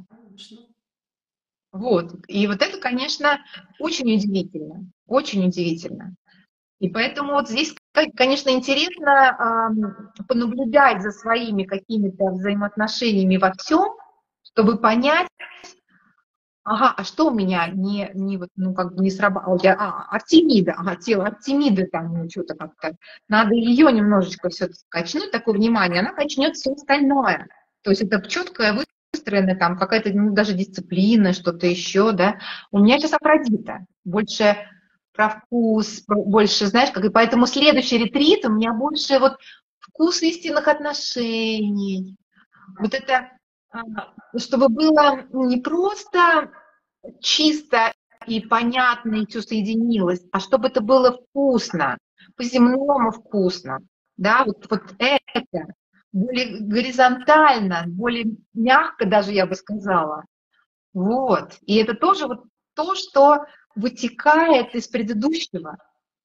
Вот. И вот это, конечно, очень удивительно. Очень удивительно. И поэтому вот здесь, конечно, интересно э, понаблюдать за своими какими-то взаимоотношениями во всем, чтобы понять, ага, а что у меня не, не вот, ну, как бы не срабатывало? А, Артемида, ага, тело Артемиды там, ну, что-то как-то, надо ее немножечко все-таки качнуть, такое внимание, она качнет все остальное. То есть это четкое выстроенная там какая-то, ну, даже дисциплина, что-то еще, да. У меня сейчас Афродита, больше про вкус, больше, знаешь, как, и поэтому следующий ретрит у меня больше вот вкус истинных отношений. Вот это, чтобы было не просто чисто и понятно, и все соединилось, а чтобы это было вкусно, по-земному вкусно, да, вот, вот это, более горизонтально, более мягко даже, я бы сказала. Вот. И это тоже вот то, что вытекает из предыдущего.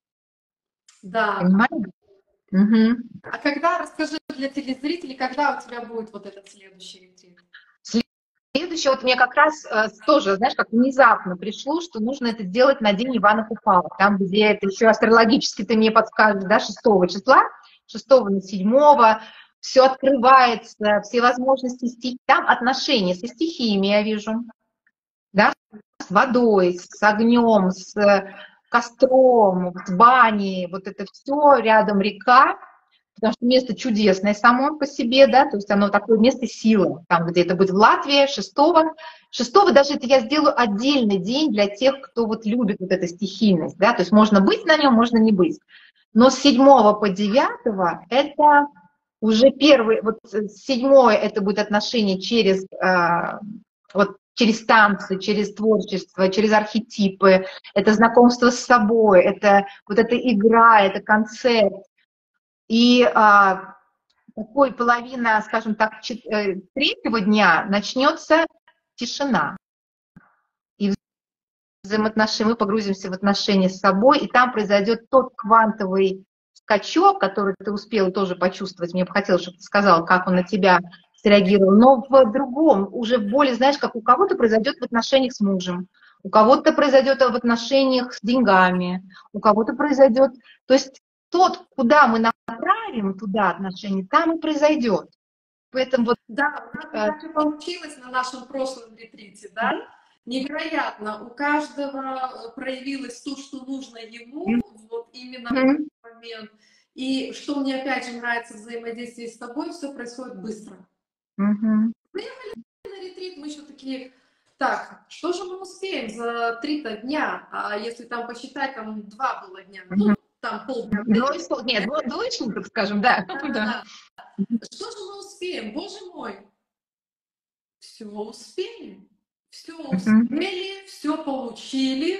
Да. Понимаете? Угу. А когда, расскажи для телезрителей, когда у тебя будет вот этот следующий ретрит? Следующее, вот мне как раз э, тоже, знаешь, как внезапно пришло, что нужно это сделать на день Ивана Купала, там, где это еще астрологически ты мне подскажешь, да, шестого числа, шестого на седьмого, все открывается, все возможности стихий, там отношения со стихиями я вижу, да, с водой, с огнем, с костром, с баней, вот это все, рядом река, потому что место чудесное само по себе, да, то есть оно такое место силы, там, где это будет в Латвии, шестого. шестого даже это я сделаю отдельный день для тех, кто вот любит вот эту стихийность, да, то есть можно быть на нем, можно не быть. Но с седьмого по девятого это уже первый, вот седьмое это будет отношение через, э, вот, через танцы, через творчество, через архетипы, это знакомство с собой, это вот эта игра, это концерт. И а, такой половина, скажем так, чет, э, третьего дня начнется тишина. И взаимоотношения, мы погрузимся в отношения с собой, и там произойдет тот квантовый скачок, который ты успела тоже почувствовать. Мне бы хотелось, чтобы ты сказала, как он на тебя среагировал. Но в другом, уже в более, знаешь, как у кого-то произойдет в отношениях с мужем, у кого-то произойдет в отношениях с деньгами, у кого-то произойдет... То есть тот, куда мы направим туда отношения, там и произойдет. Поэтому вот... Да, у нас так и получилось на нашем прошлом ретрите, да? Невероятно, у каждого проявилось то, что нужно ему, mm-hmm. вот именно в этот момент. И что мне опять же нравится в взаимодействии с тобой, все происходит быстро. Mm-hmm. Приехали на ретрит, мы еще такие, так, что же мы успеем за три-то дня, а если там посчитать, там два было дня, mm-hmm. ну, там полдня. Двое, нет, двоечников, скажем, да. Да, да. Что же мы успеем? Боже мой, все успели. Все успели, все получили,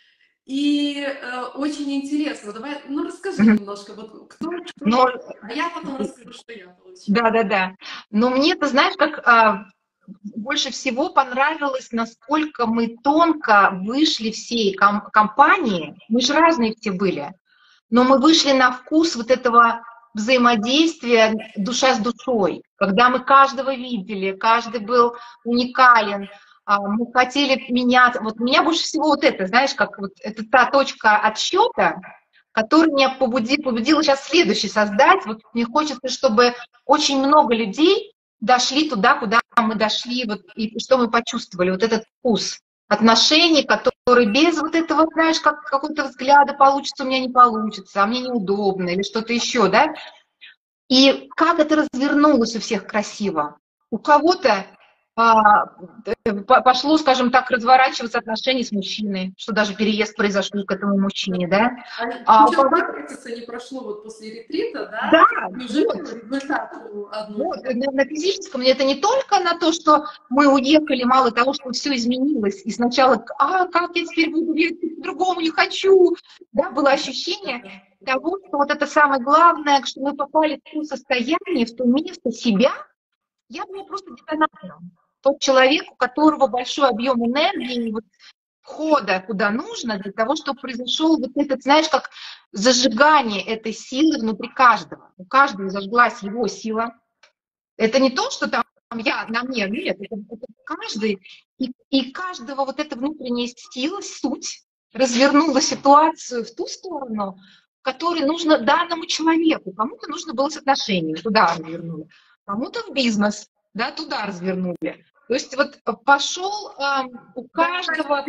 и э, очень интересно. Давай, ну расскажи mm-hmm. немножко, вот кто, кто Но... а я потом расскажу, что я получила. Да, да, да. Но мне, ты знаешь, как а, больше всего понравилось, насколько мы тонко вышли всей ком- компании. Мы же разные все были. но мы вышли на вкус вот этого взаимодействия душа с душой, когда мы каждого видели, каждый был уникален, а, мы хотели меняться. Вот меня больше всего вот это, знаешь, как вот это та точка отсчета, которая меня побудила, побудила сейчас следующий создать. Вот мне хочется, чтобы очень много людей дошли туда, куда мы дошли, вот, и что мы почувствовали, вот этот вкус отношений, которые без вот этого, знаешь, как какого-то взгляда получится, у меня не получится, а мне неудобно или что-то еще, да? И как это развернулось у всех красиво. У кого-то а, пошло, скажем так, разворачиваться отношения с мужчиной, что даже переезд произошел к этому мужчине, да? А, Причем матрица не прошло вот после ретрита, да? Да, уже вот. результат одной. Вот, на, на физическом, это не только на то, что мы уехали, мало того, что все изменилось, и сначала, а, как я теперь буду, я по-другому не хочу, да, было ощущение того, что вот это самое главное, что мы попали в то состояние, в то место себя. Я была просто детонатором. Тот человек, у которого большой объем энергии, вот, входа куда нужно, для того, чтобы произошел вот этот, знаешь, как зажигание этой силы внутри каждого. У каждого зажглась его сила. Это не то, что там я на мне, нет, это, это каждый, и, и каждого вот эта внутренняя сила, суть, развернула ситуацию в ту сторону, в которой нужно данному человеку. Кому-то нужно было с отношениями, туда развернули, кому-то в бизнес, да, туда развернули. То есть вот пошел э, у каждого...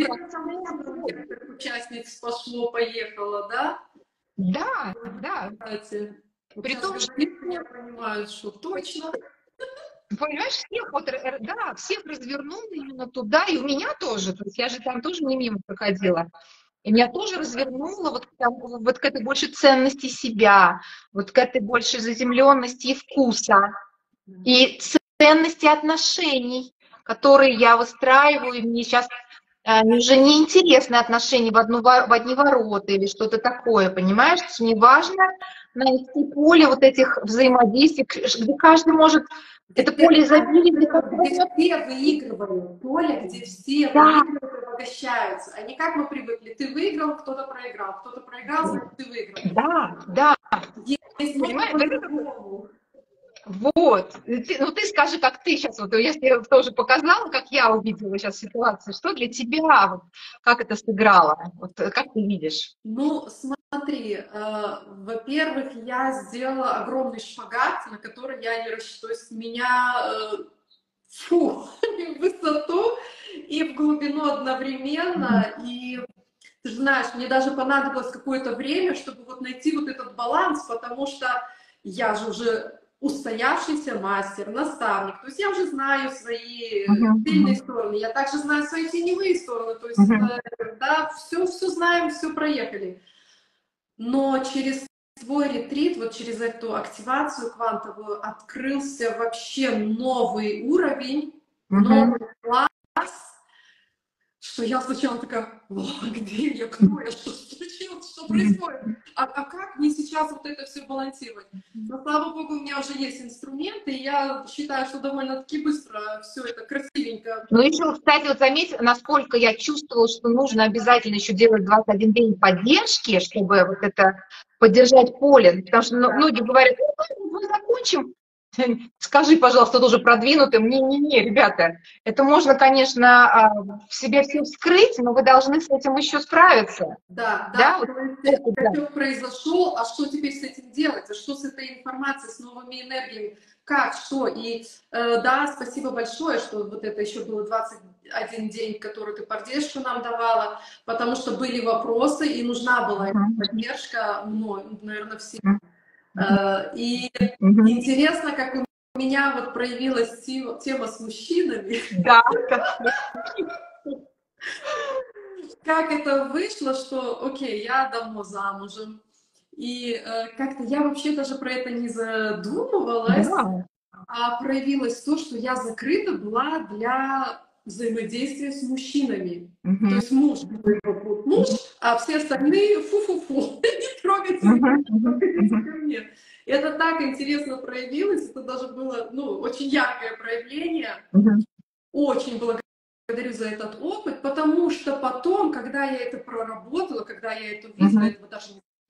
Да, участниц пошло-поехало, да? Да, да. Кстати, При том, что я понимаю, что точно. Понимаешь, всех, вот, да, всех развернула именно туда, и у меня тоже, то есть я же там тоже не мимо проходила, и меня тоже развернуло вот, там, вот к этой большей ценности себя, вот к этой большей заземленности и вкуса, и ценности отношений, которые я выстраиваю, и мне сейчас а, уже не интересны отношения в, одну, в одни ворота или что-то такое, понимаешь, что мне важно найти поле вот этих взаимодействий, где каждый может... Это поле изобилия, где, где все выигрывают, поле, где все да. выигрывают и обогащаются, а не как мы привыкли. Ты выиграл, кто-то проиграл, кто-то проиграл, значит, ты выиграл. Да, да. Есть, понимаешь, вот. Ты, ну ты скажи, как ты сейчас, вот я тебе тоже показала, как я увидела сейчас ситуацию, что для тебя, вот, как это сыграло, вот, как ты видишь? Ну, смотри, э, во-первых, я сделала огромный шпагат, на который я не рассчитываю. То есть меня э, фу, в высоту и в глубину одновременно, mm-hmm. и ты же знаешь, мне даже понадобилось какое-то время, чтобы вот найти вот этот баланс, потому что я же уже устоявшийся мастер, наставник, то есть я уже знаю свои uh-huh. сильные стороны, я также знаю свои теневые стороны, то есть, uh-huh. да, все, все знаем, все проехали. Но через свой ретрит, вот через эту активацию квантовую открылся вообще новый уровень, uh-huh. новый класс, что я сначала такая, где я, кто я, что случилось, что происходит, а, а как мне сейчас вот это все балансировать? Но, слава богу, у меня уже есть инструменты, и я считаю, что довольно-таки быстро все это красивенько. Ну, еще, кстати, вот заметь, насколько я чувствовала, что нужно обязательно еще делать двадцать один день поддержки, чтобы вот это поддержать поле, потому что ну, многие говорят, ну, мы закончим. Скажи, пожалуйста, тоже продвинутым. Не-не-не, ребята, это можно, конечно, в себе все вскрыть, но вы должны с этим еще справиться. Да, да, да? Вот это произошел, а что теперь с этим делать? А что с этой информацией, с новыми энергиями? Как, что? И э, да, спасибо большое, что вот это еще было двадцать один день, который ты поддержку нам давала, потому что были вопросы, и нужна была эта поддержка мной, наверное, всем. И mm-hmm. интересно, как у меня вот проявилась тема с мужчинами. Да. Как это вышло, что, окей, я давно замужем, и э, как-то я вообще даже про это не задумывалась, yeah. а проявилось то, что я закрыта была для взаимодействия с мужчинами. Mm-hmm. То есть муж, муж, а все остальные фу-фу-фу, не трогайте ко мне. Это так интересно проявилось, это даже было, ну, очень яркое проявление. Mm-hmm. Очень благодарю за этот опыт, потому что потом, когда я это проработала, когда я это видела, mm-hmm. этого даже не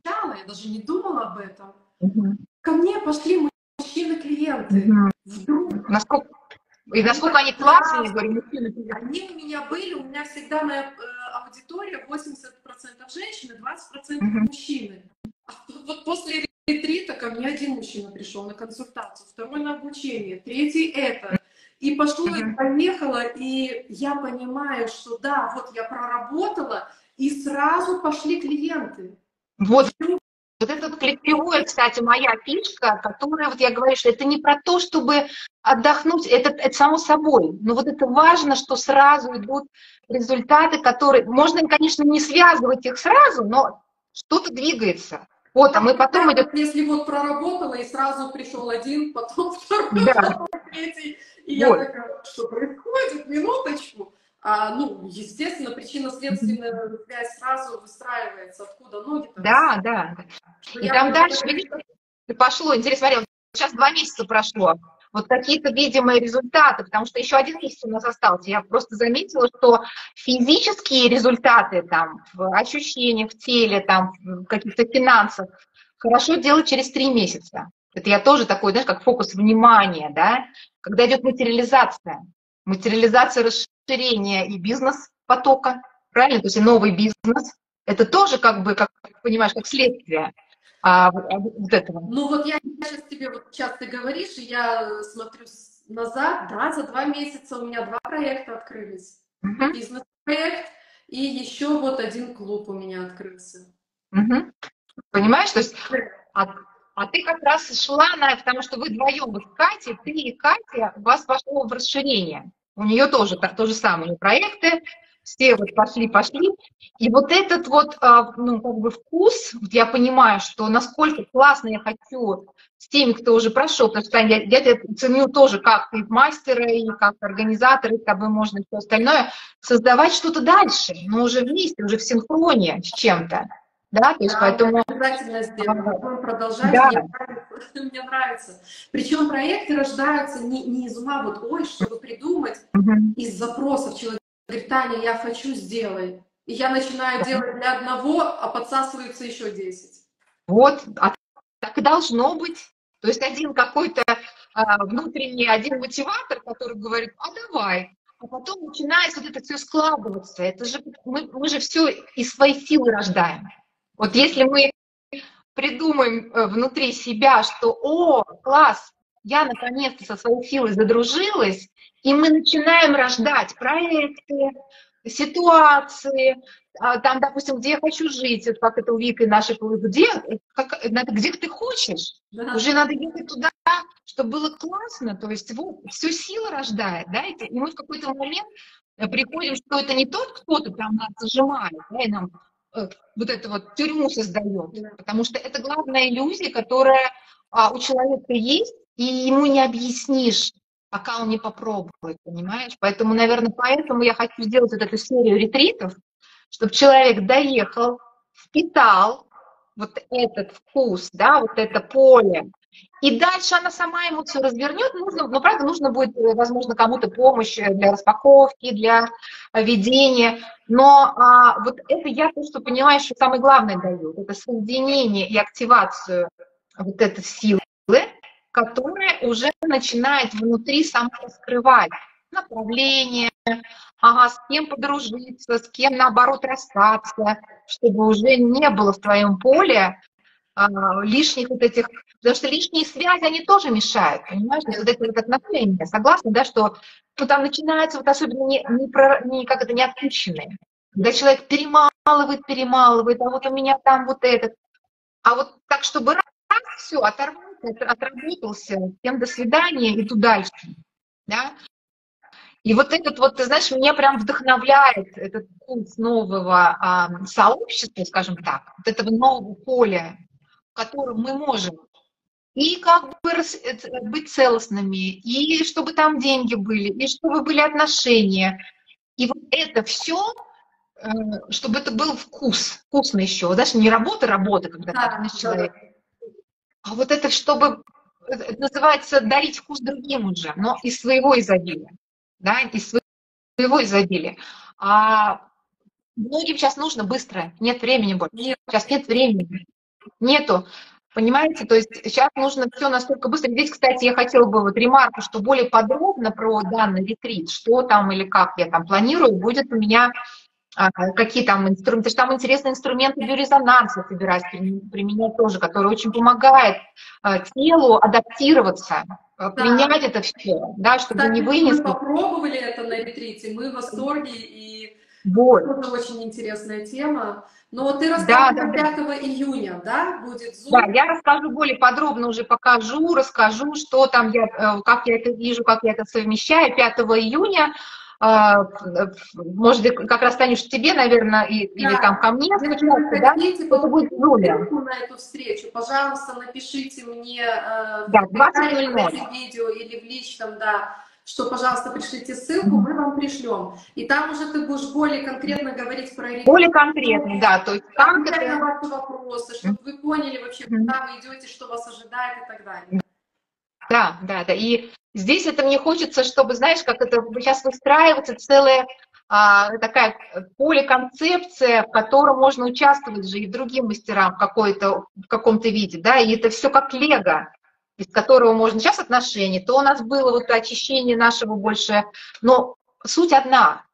замечала, я даже не думала об этом. Угу. Ко мне пошли мужчины-клиенты. Угу. Вдруг. Насколько... И насколько они, они классные, говорю, мужчины-клиенты. Они у меня были, у меня всегда моя э, аудитория восемьдесят процентов женщины, двадцать процентов угу. мужчины. А вот после ретрита ко мне один мужчина пришел на консультацию, второй на обучение, третий это. И пошло, и поехало, и я понимаю, что да, вот я проработала, и сразу пошли клиенты. Вот, вот это вот ключевое, кстати, моя фишка, которая, вот я говорю, что это не про то, чтобы отдохнуть, это, это само собой, но вот это важно, что сразу идут результаты, которые, можно, конечно, не связывать их сразу, но что-то двигается. Вот, а мы потом да, идем... Если вот проработала, и сразу пришел один, потом второй, да. потом третий, и вот. Я такая, что происходит, минуточку. А, ну, естественно, причинно-следственная связь сразу выстраивается, откуда ноги. Там да, да. И там дальше, видишь, пошло, интересно, смотри, вот сейчас два месяца прошло, вот какие-то видимые результаты, потому что еще один месяц у нас остался. Я просто заметила, что физические результаты, там, в ощущениях в теле, там, в каких-то финансах, хорошо делать через три месяца. Это я тоже такой, знаешь, как фокус внимания, да, когда идет материализация, материализация расширения и бизнес-потока, правильно, то есть и новый бизнес, это тоже как бы, как понимаешь, как следствие. А, вот этого. Ну вот я сейчас тебе, вот сейчас ты говоришь, и я смотрю назад, да, за два месяца у меня два проекта открылись. Uh-huh. Бизнес-проект и еще вот один клуб у меня открылся. Uh-huh. Понимаешь, то есть, а, а ты как раз шла на, потому что вы вдвоем, вот Катя, ты и Катя, у вас пошло в расширение. У нее тоже то, то же самое проекты. Все вот пошли-пошли, и вот этот вот, ну, как бы вкус, вот я понимаю, что насколько классно я хочу с теми, кто уже прошел, потому что я, я тебя ценю тоже как и мастера, и как организатора, и с тобой можно и все остальное, создавать что-то дальше, но уже вместе, уже в синхроне с чем-то, да, то есть да, поэтому... Обязательно сделаем, продолжать, да. мне, нравится, мне нравится. Причем проекты рождаются не, не из ума, вот, ой, чтобы придумать, угу. из запросов человека. Говорит, Таня, я хочу, сделай. И я начинаю да. делать для одного, а подсасывается еще десять. Вот, а так и должно быть. То есть один какой-то а, внутренний, один мотиватор, который говорит, а давай. А потом начинает вот это все складываться. Это же, мы, мы же все из своей силы рождаем. Вот если мы придумаем внутри себя, что, о, класс, я наконец-то со своей силой задружилась, и мы начинаем рождать проекты, ситуации, там, допустим, где я хочу жить, вот как это у Вики нашей, где, как, где ты хочешь, да. Уже надо ехать туда, чтобы было классно, то есть вот, все сила рождает, да, и мы в какой-то момент приходим, что это не тот кто-то там нас зажимает, да, и нам э, вот эту вот тюрьму создает, да. Потому что это главная иллюзия, которая а, у человека есть, и ему не объяснишь, пока он не попробует, понимаешь? Поэтому, наверное, поэтому я хочу сделать вот эту серию ретритов, чтобы человек доехал, впитал вот этот вкус, да, вот это поле, и дальше она сама ему все развернет. Нужно, ну, правда, нужно будет, возможно, кому-то помощь для распаковки, для ведения, но а, вот это я то, что понимаю, что самое главное даю, это соединение и активацию вот этой силы, которая уже начинает внутри сама раскрывать направление, ага, с кем подружиться, с кем, наоборот, расстаться, чтобы уже не было в твоем поле а, лишних вот этих, потому что лишние связи, они тоже мешают, понимаешь? То есть вот эти вот отношения, согласна, да, что ну, там начинается вот особенно не, не, про, не как это, не отпущенные, когда человек перемалывает, перемалывает, а вот у меня там вот этот, а вот так, чтобы раз, все, оторвался, отработался, всем до свидания, иду дальше, да? И вот этот вот, ты знаешь, меня прям вдохновляет этот курс нового а, сообщества, скажем так, вот этого нового поля, в котором мы можем и как бы быть целостными, и чтобы там деньги были, и чтобы были отношения. И вот это все, чтобы это был вкус, вкусно еще. Знаешь, не работа, работа, когда да, ты, знаешь, человек. А вот это, чтобы, это называется, дарить вкус другим уже, но из своего изобилия, да, из своего изобилия. А многим сейчас нужно быстро, нет времени больше, нет. Сейчас нет времени. Нету. Понимаете, то есть сейчас нужно все настолько быстро. Здесь, кстати, я хотела бы вот ремарку, что более подробно про данный ретрит, что там или как я там планирую, будет у меня а, какие там инструменты, что там интересные инструменты биорезонанса собирать, применять тоже, которые очень помогают а, телу адаптироваться, а, Да. принять это все, да, чтобы не Кстати, мы вынесли попробовали это на ретрите, мы в восторге, и боль. это очень интересная тема. Но вот ты Да, рассказывала да, да. пятого июня, да, будет Да, Zoom? я расскажу более подробно, уже покажу, расскажу, что там я, э, как я это вижу, как я это совмещаю. пятого июня, э, может быть, как раз, Танюш, тебе, наверное, и, или там Да. ко мне Если вы встречаться, да? хотите Это будет получить в Zoom. ссылку на эту встречу, пожалуйста, напишите мне э, Да, в двадцать комментариях ноль под ноль. этим видео или в личном, да, что, пожалуйста, пришлите ссылку, мы вам пришлем. И там уже ты будешь более конкретно говорить про Более ретрит, конкретно, да, то есть как отвечать на это... ваши вопросы, чтобы вы поняли вообще, Мгм. куда вы идете, что вас ожидает и так далее. Да, да, да. И здесь это мне хочется, чтобы, знаешь, как это сейчас выстраивается целая а, такая поликонцепция, в которой можно участвовать же и другим мастерам в, какой-то, в каком-то виде, да, и это все как лего, из которого можно сейчас отношения, то у нас было вот очищение нашего больше, но суть одна,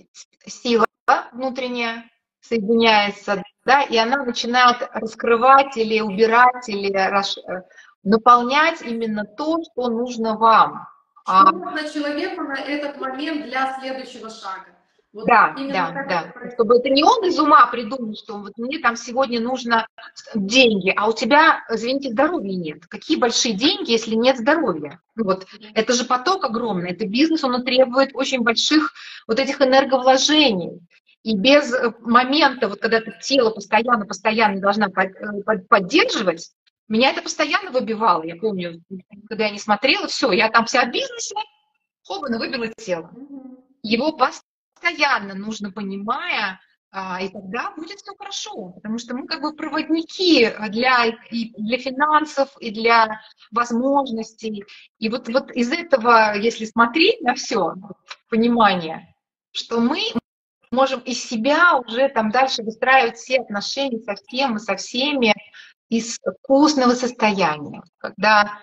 сила внутренняя соединяется, да, и она начинает раскрывать или убирать, или расш наполнять именно то, что нужно вам. Что А, нужно человеку на этот момент для следующего шага? Вот да, именно да, как это да. происходит. Чтобы это не он из ума придумал, что вот мне там сегодня нужно деньги, а у тебя, извините, здоровья нет. Какие большие деньги, если нет здоровья? Ну вот, это же поток огромный, это бизнес, он требует очень больших вот этих энерговложений. И без момента, вот когда ты тело постоянно, постоянно должна поддерживать, меня это постоянно выбивало. Я помню, когда я не смотрела, все, я там вся в бизнесе, хобана, выбила тело. Его постоянно нужно, понимая, и тогда будет все хорошо, потому что мы как бы проводники для, и для финансов, и для возможностей. И вот, вот из этого, если смотреть на все, понимание, что мы можем из себя уже там дальше выстраивать все отношения со всем и со всеми из вкусного состояния, когда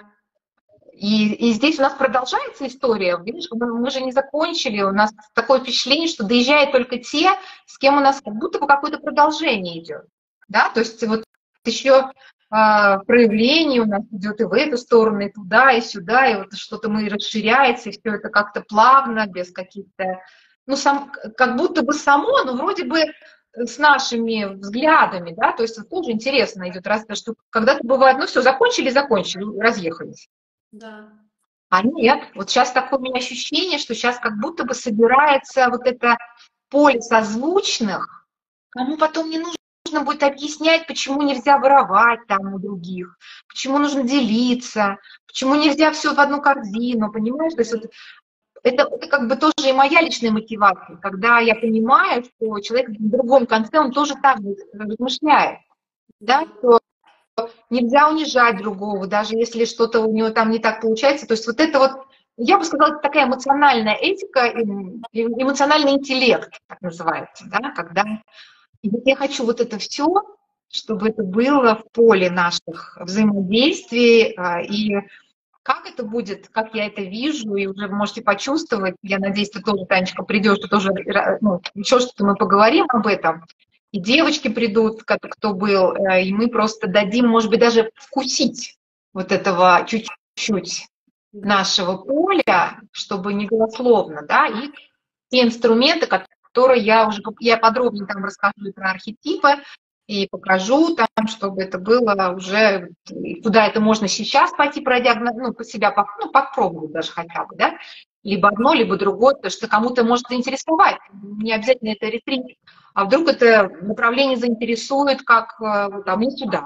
и, и здесь у нас продолжается история. Видишь, мы, мы же не закончили. У нас такое впечатление, что доезжают только те, с кем у нас как будто бы какое-то продолжение идет. Да? То есть вот еще э, проявление у нас идет и в эту сторону, и туда, и сюда, и вот что-то мы расширяется, и все это как-то плавно, без каких-то, ну, сам, как будто бы само, но вроде бы с нашими взглядами, да, то есть вот тоже интересно идет раз, что когда-то бывает, ну все, закончили, закончили, разъехались. Да. А нет, вот сейчас такое у меня ощущение, что сейчас как будто бы собирается вот это поле созвучных, кому потом не нужно будет объяснять, почему нельзя воровать там у других, почему нужно делиться, почему нельзя все в одну корзину, понимаешь? То есть вот это, это как бы тоже и моя личная мотивация, когда я понимаю, что человек в другом конце, он тоже так размышляет, да, что нельзя унижать другого, даже если что-то у него там не так получается. То есть вот это вот, я бы сказала, это такая эмоциональная этика, эмоциональный интеллект, так называется, да, когда я хочу вот это все, чтобы это было в поле наших взаимодействий, и как это будет, как я это вижу, и уже вы можете почувствовать, я надеюсь, ты тоже, Танечка, придешь, что тоже, ну, еще что-то мы поговорим об этом, и девочки придут, кто был, и мы просто дадим, может быть, даже вкусить вот этого чуть-чуть нашего поля, чтобы не голословно, да, и те инструменты, которые я уже, я подробнее там расскажу про архетипы, и покажу там, чтобы это было уже, куда это можно сейчас пойти продиагностировать, ну, по себя, ну, попробовать даже хотя бы, да, либо одно, либо другое, потому что кому-то может заинтересовать, не обязательно это ретрит, а вдруг это направление заинтересует, как там и сюда.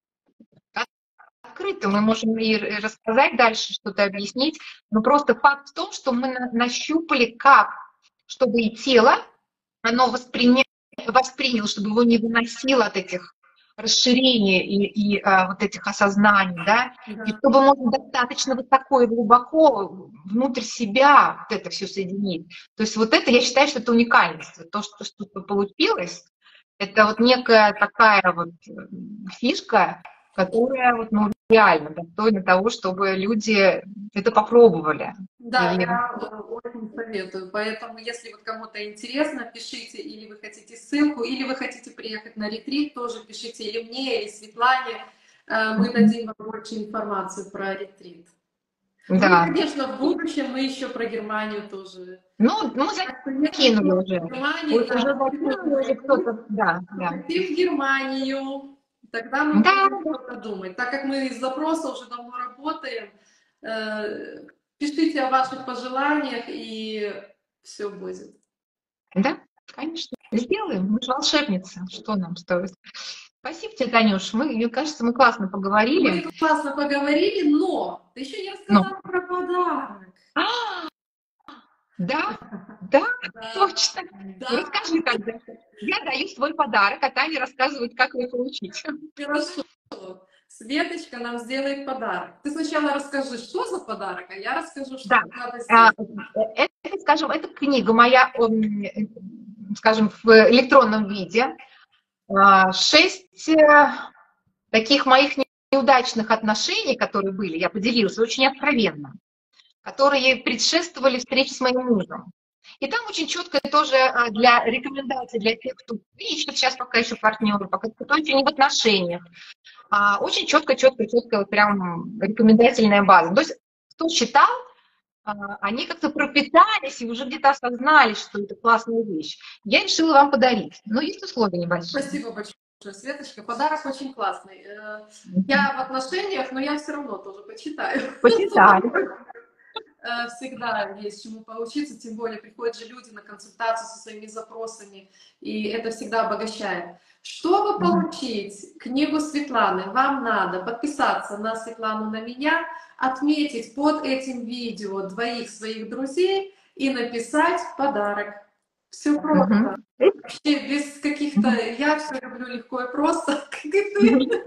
Открыто мы можем и рассказать дальше, что-то объяснить, но просто факт в том, что мы нащупали, как, чтобы и тело, оно восприня... восприняло, чтобы его не выносило от этих расширений и, и а, вот этих осознаний, да, да, и чтобы можно достаточно высоко и глубоко внутрь себя вот это все соединить. То есть вот это, я считаю, что это уникальность. То, что что-то получилось, Это вот некая такая вот фишка, которая вот, ну, реально достойна того, чтобы люди это попробовали. Да, И, я очень советую. Поэтому, если вот кому-то интересно, пишите, или вы хотите ссылку, или вы хотите приехать на ретрит, тоже пишите или мне, или Светлане. Мы дадим вам больше информации про ретрит. Ну и, да. конечно, в будущем мы еще про Германию тоже. Ну, мы закинули уже. Германии, Вот да, уже закинули, уже кто-то, да, да. хотим в Германию, тогда мы Да. будем что-то думать. Так как мы из запроса уже давно работаем, э, пишите о ваших пожеланиях, и все будет. Да, конечно. Сделаем. Мы же волшебницы. Что нам стоит? Спасибо тебе, Танюш. Мы, мне кажется, мы классно поговорили. Мы классно поговорили, но ты еще не рассказала но. про подарок. А, да, да, да, точно. Да. Расскажи тогда. Я даю свой подарок, а Таня рассказывает, как его получить. Хорошо. Светочка нам сделает подарок. Ты сначала расскажи, что за подарок, а я расскажу, что да. надо сделать. Это, скажем, это книга моя, скажем, в электронном виде. Шесть таких моих неудачных отношений, которые были, я поделилась очень откровенно, которые предшествовали встрече с моим мужем. И там очень четко тоже для рекомендаций для тех, кто ищет сейчас пока еще партнера, пока кто еще не в отношениях. Очень четко, четко, четко, вот прям рекомендательная база. То есть кто читал, они как-то пропитались и уже где-то осознали, что это классная вещь. Я решила вам подарить. Но есть условия небольшие. Спасибо большое, Светочка. Подарок очень классный. Я в отношениях, но я все равно тоже почитаю. Почитаю. Всегда есть чему поучиться, тем более приходят же люди на консультацию со своими запросами, и это всегда обогащает. Чтобы получить книгу Светланы, вам надо подписаться на Светлану, на меня, отметить под этим видео двоих своих друзей и написать подарок. Все просто. Uh-huh. Вообще без каких-то... Uh-huh. Я все люблю легко и просто, как и ты.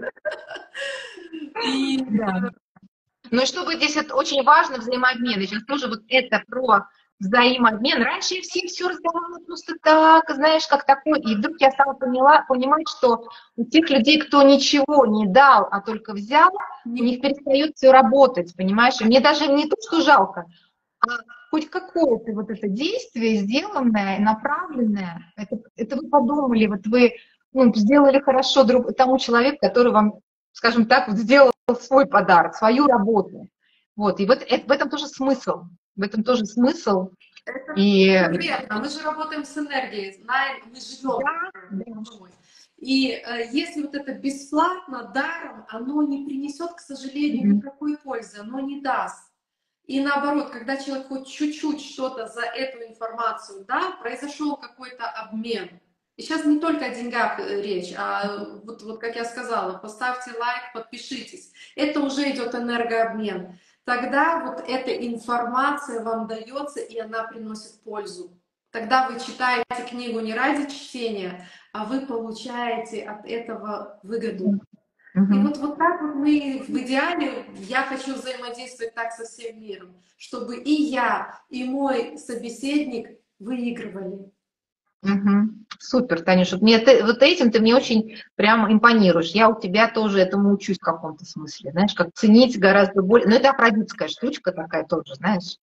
И... Да. Ну и чтобы здесь это очень важно, взаимообмен. Сейчас тоже вот это про взаимообмен. Раньше я все все раздавала просто так, знаешь, как такое. И вдруг я стала поняла, понимать, что у тех людей, кто ничего не дал, а только взял, у них перестает все работать, понимаешь? И мне даже не то, что жалко, а хоть какое-то вот это действие, сделанное, направленное, это, это вы подумали, вот вы ну, сделали хорошо друг, тому человеку, который вам, скажем так, вот сделал свой подарок, свою работу. Вот, и вот это, в этом тоже смысл. В этом тоже смысл. Это и... верно. Мы же работаем с энергией, знаем, мы живем. Да, да. И э, если вот это бесплатно, даром, оно не принесет, к сожалению, mm-hmm. никакой пользы, оно не даст. И наоборот, когда человек хоть чуть-чуть что-то за эту информацию дал, произошел какой-то обмен. И сейчас не только о деньгах речь, а вот, вот как я сказала, поставьте лайк, подпишитесь. Это уже идет энергообмен. Тогда вот эта информация вам дается, и она приносит пользу. Тогда вы читаете книгу не ради чтения, а вы получаете от этого выгоду. Uh-huh. И вот, вот так вот мы в идеале, я хочу взаимодействовать так со всем миром, чтобы и я, и мой собеседник выигрывали. Угу. Супер, Танюша. Мне ты, вот этим ты мне очень прям импонируешь. Я у тебя тоже этому учусь в каком-то смысле. Знаешь, как ценить гораздо более... Ну, это афродитская штучка такая тоже, знаешь.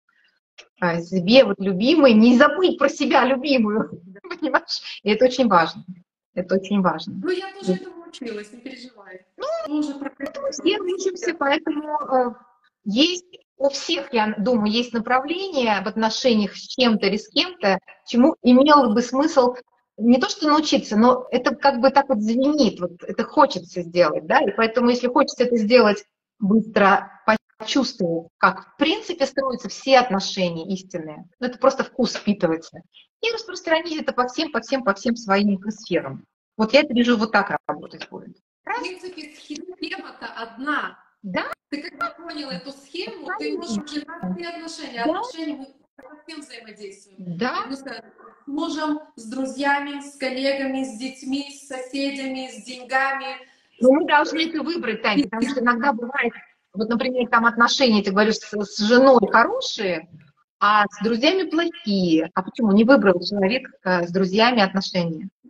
А себе вот любимой, не забыть про себя любимую. Понимаешь? И это очень важно. Это очень важно. Ну, я тоже этому училась, не переживай. Ну, тоже про это мы все учимся, поэтому э, есть... У всех, я думаю, есть направление в отношениях с чем-то или с кем-то, чему имело бы смысл не то что научиться, но это как бы так вот звенит, вот это хочется сделать, да, и поэтому если хочется это сделать быстро, почувствовать, как в принципе строятся все отношения истинные, ну, это просто вкус впитывается, и распространить это по всем, по всем, по всем своим сферам. Вот я это вижу, вот так работать будет. В принципе, схема-то одна. Да? Ты когда понял эту схему, да, ты можешь уже разные отношения. Да? Отношения мы совсем взаимодействуем. Да. Мы с мужем, с друзьями, с коллегами, с детьми, с соседями, с деньгами. Но мы должны это выбрать, Таня, потому что иногда бывает, вот, например, там отношения, ты говоришь, с, с женой хорошие, а с друзьями плохие. А почему не выбрал человек с друзьями отношения?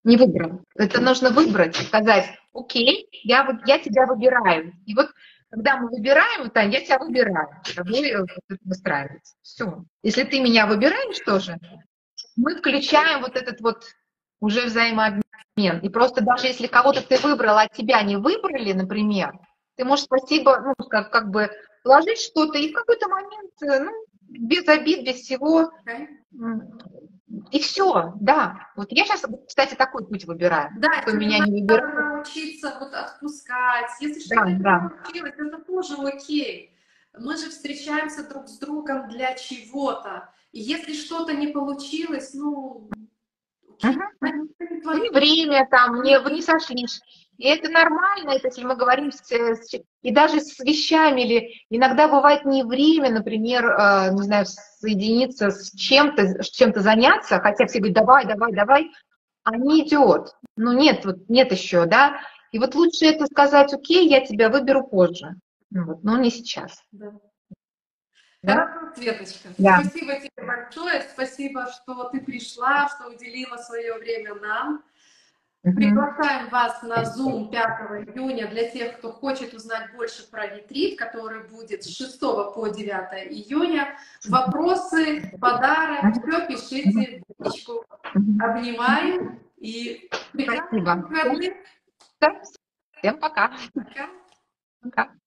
не выбрал. Это нужно выбрать, сказать, окей, я, вы- я тебя выбираю. И вот когда мы выбираем, Таня, я тебя выбираю, с тобой э, вот выстраиваться. Все. Если ты меня выбираешь тоже, мы включаем вот этот вот уже взаимообмен. И просто даже если кого-то ты выбрал, а тебя не выбрали, например, ты можешь спасибо, ну, как, как бы положить что-то, и в какой-то момент, э, ну, без обид, без всего, Okay. м, и все, да. Вот я сейчас, кстати, такой путь выбираю. Да, Кто тебе меня не надо выбирает, научиться вот отпускать. Если да, что-то не да. получилось, это тоже окей. Мы же встречаемся друг с другом для чего-то. И если что-то не получилось, ну, окей, Мгм, значит, мгм. это не Ну, твое. не время там, не, вы не сошлись. И это нормально, это если мы говорим с, с- и даже с вещами, или иногда бывает не время, например, э, не знаю, соединиться с чем-то, с чем-то заняться, хотя все говорят, давай, давай, давай, а не идет. Ну нет, вот нет еще, да. И вот лучше это сказать, окей, я тебя выберу позже, ну, вот, но не сейчас. Да. Да? Хорошо, Светочка. Да. Спасибо тебе большое. Спасибо, что ты пришла, что уделила свое время нам. Мгм. Приглашаем вас на Спасибо. Zoom пятого июня для тех, кто хочет узнать больше про ретрит, который будет с шестого по девятое июня. Вопросы, подарок, Мгм. все Мгм. пишите в личку. Мгм. Обнимаю и прекрасных Спасибо. выходных. Да, всем пока. Пока. Пока.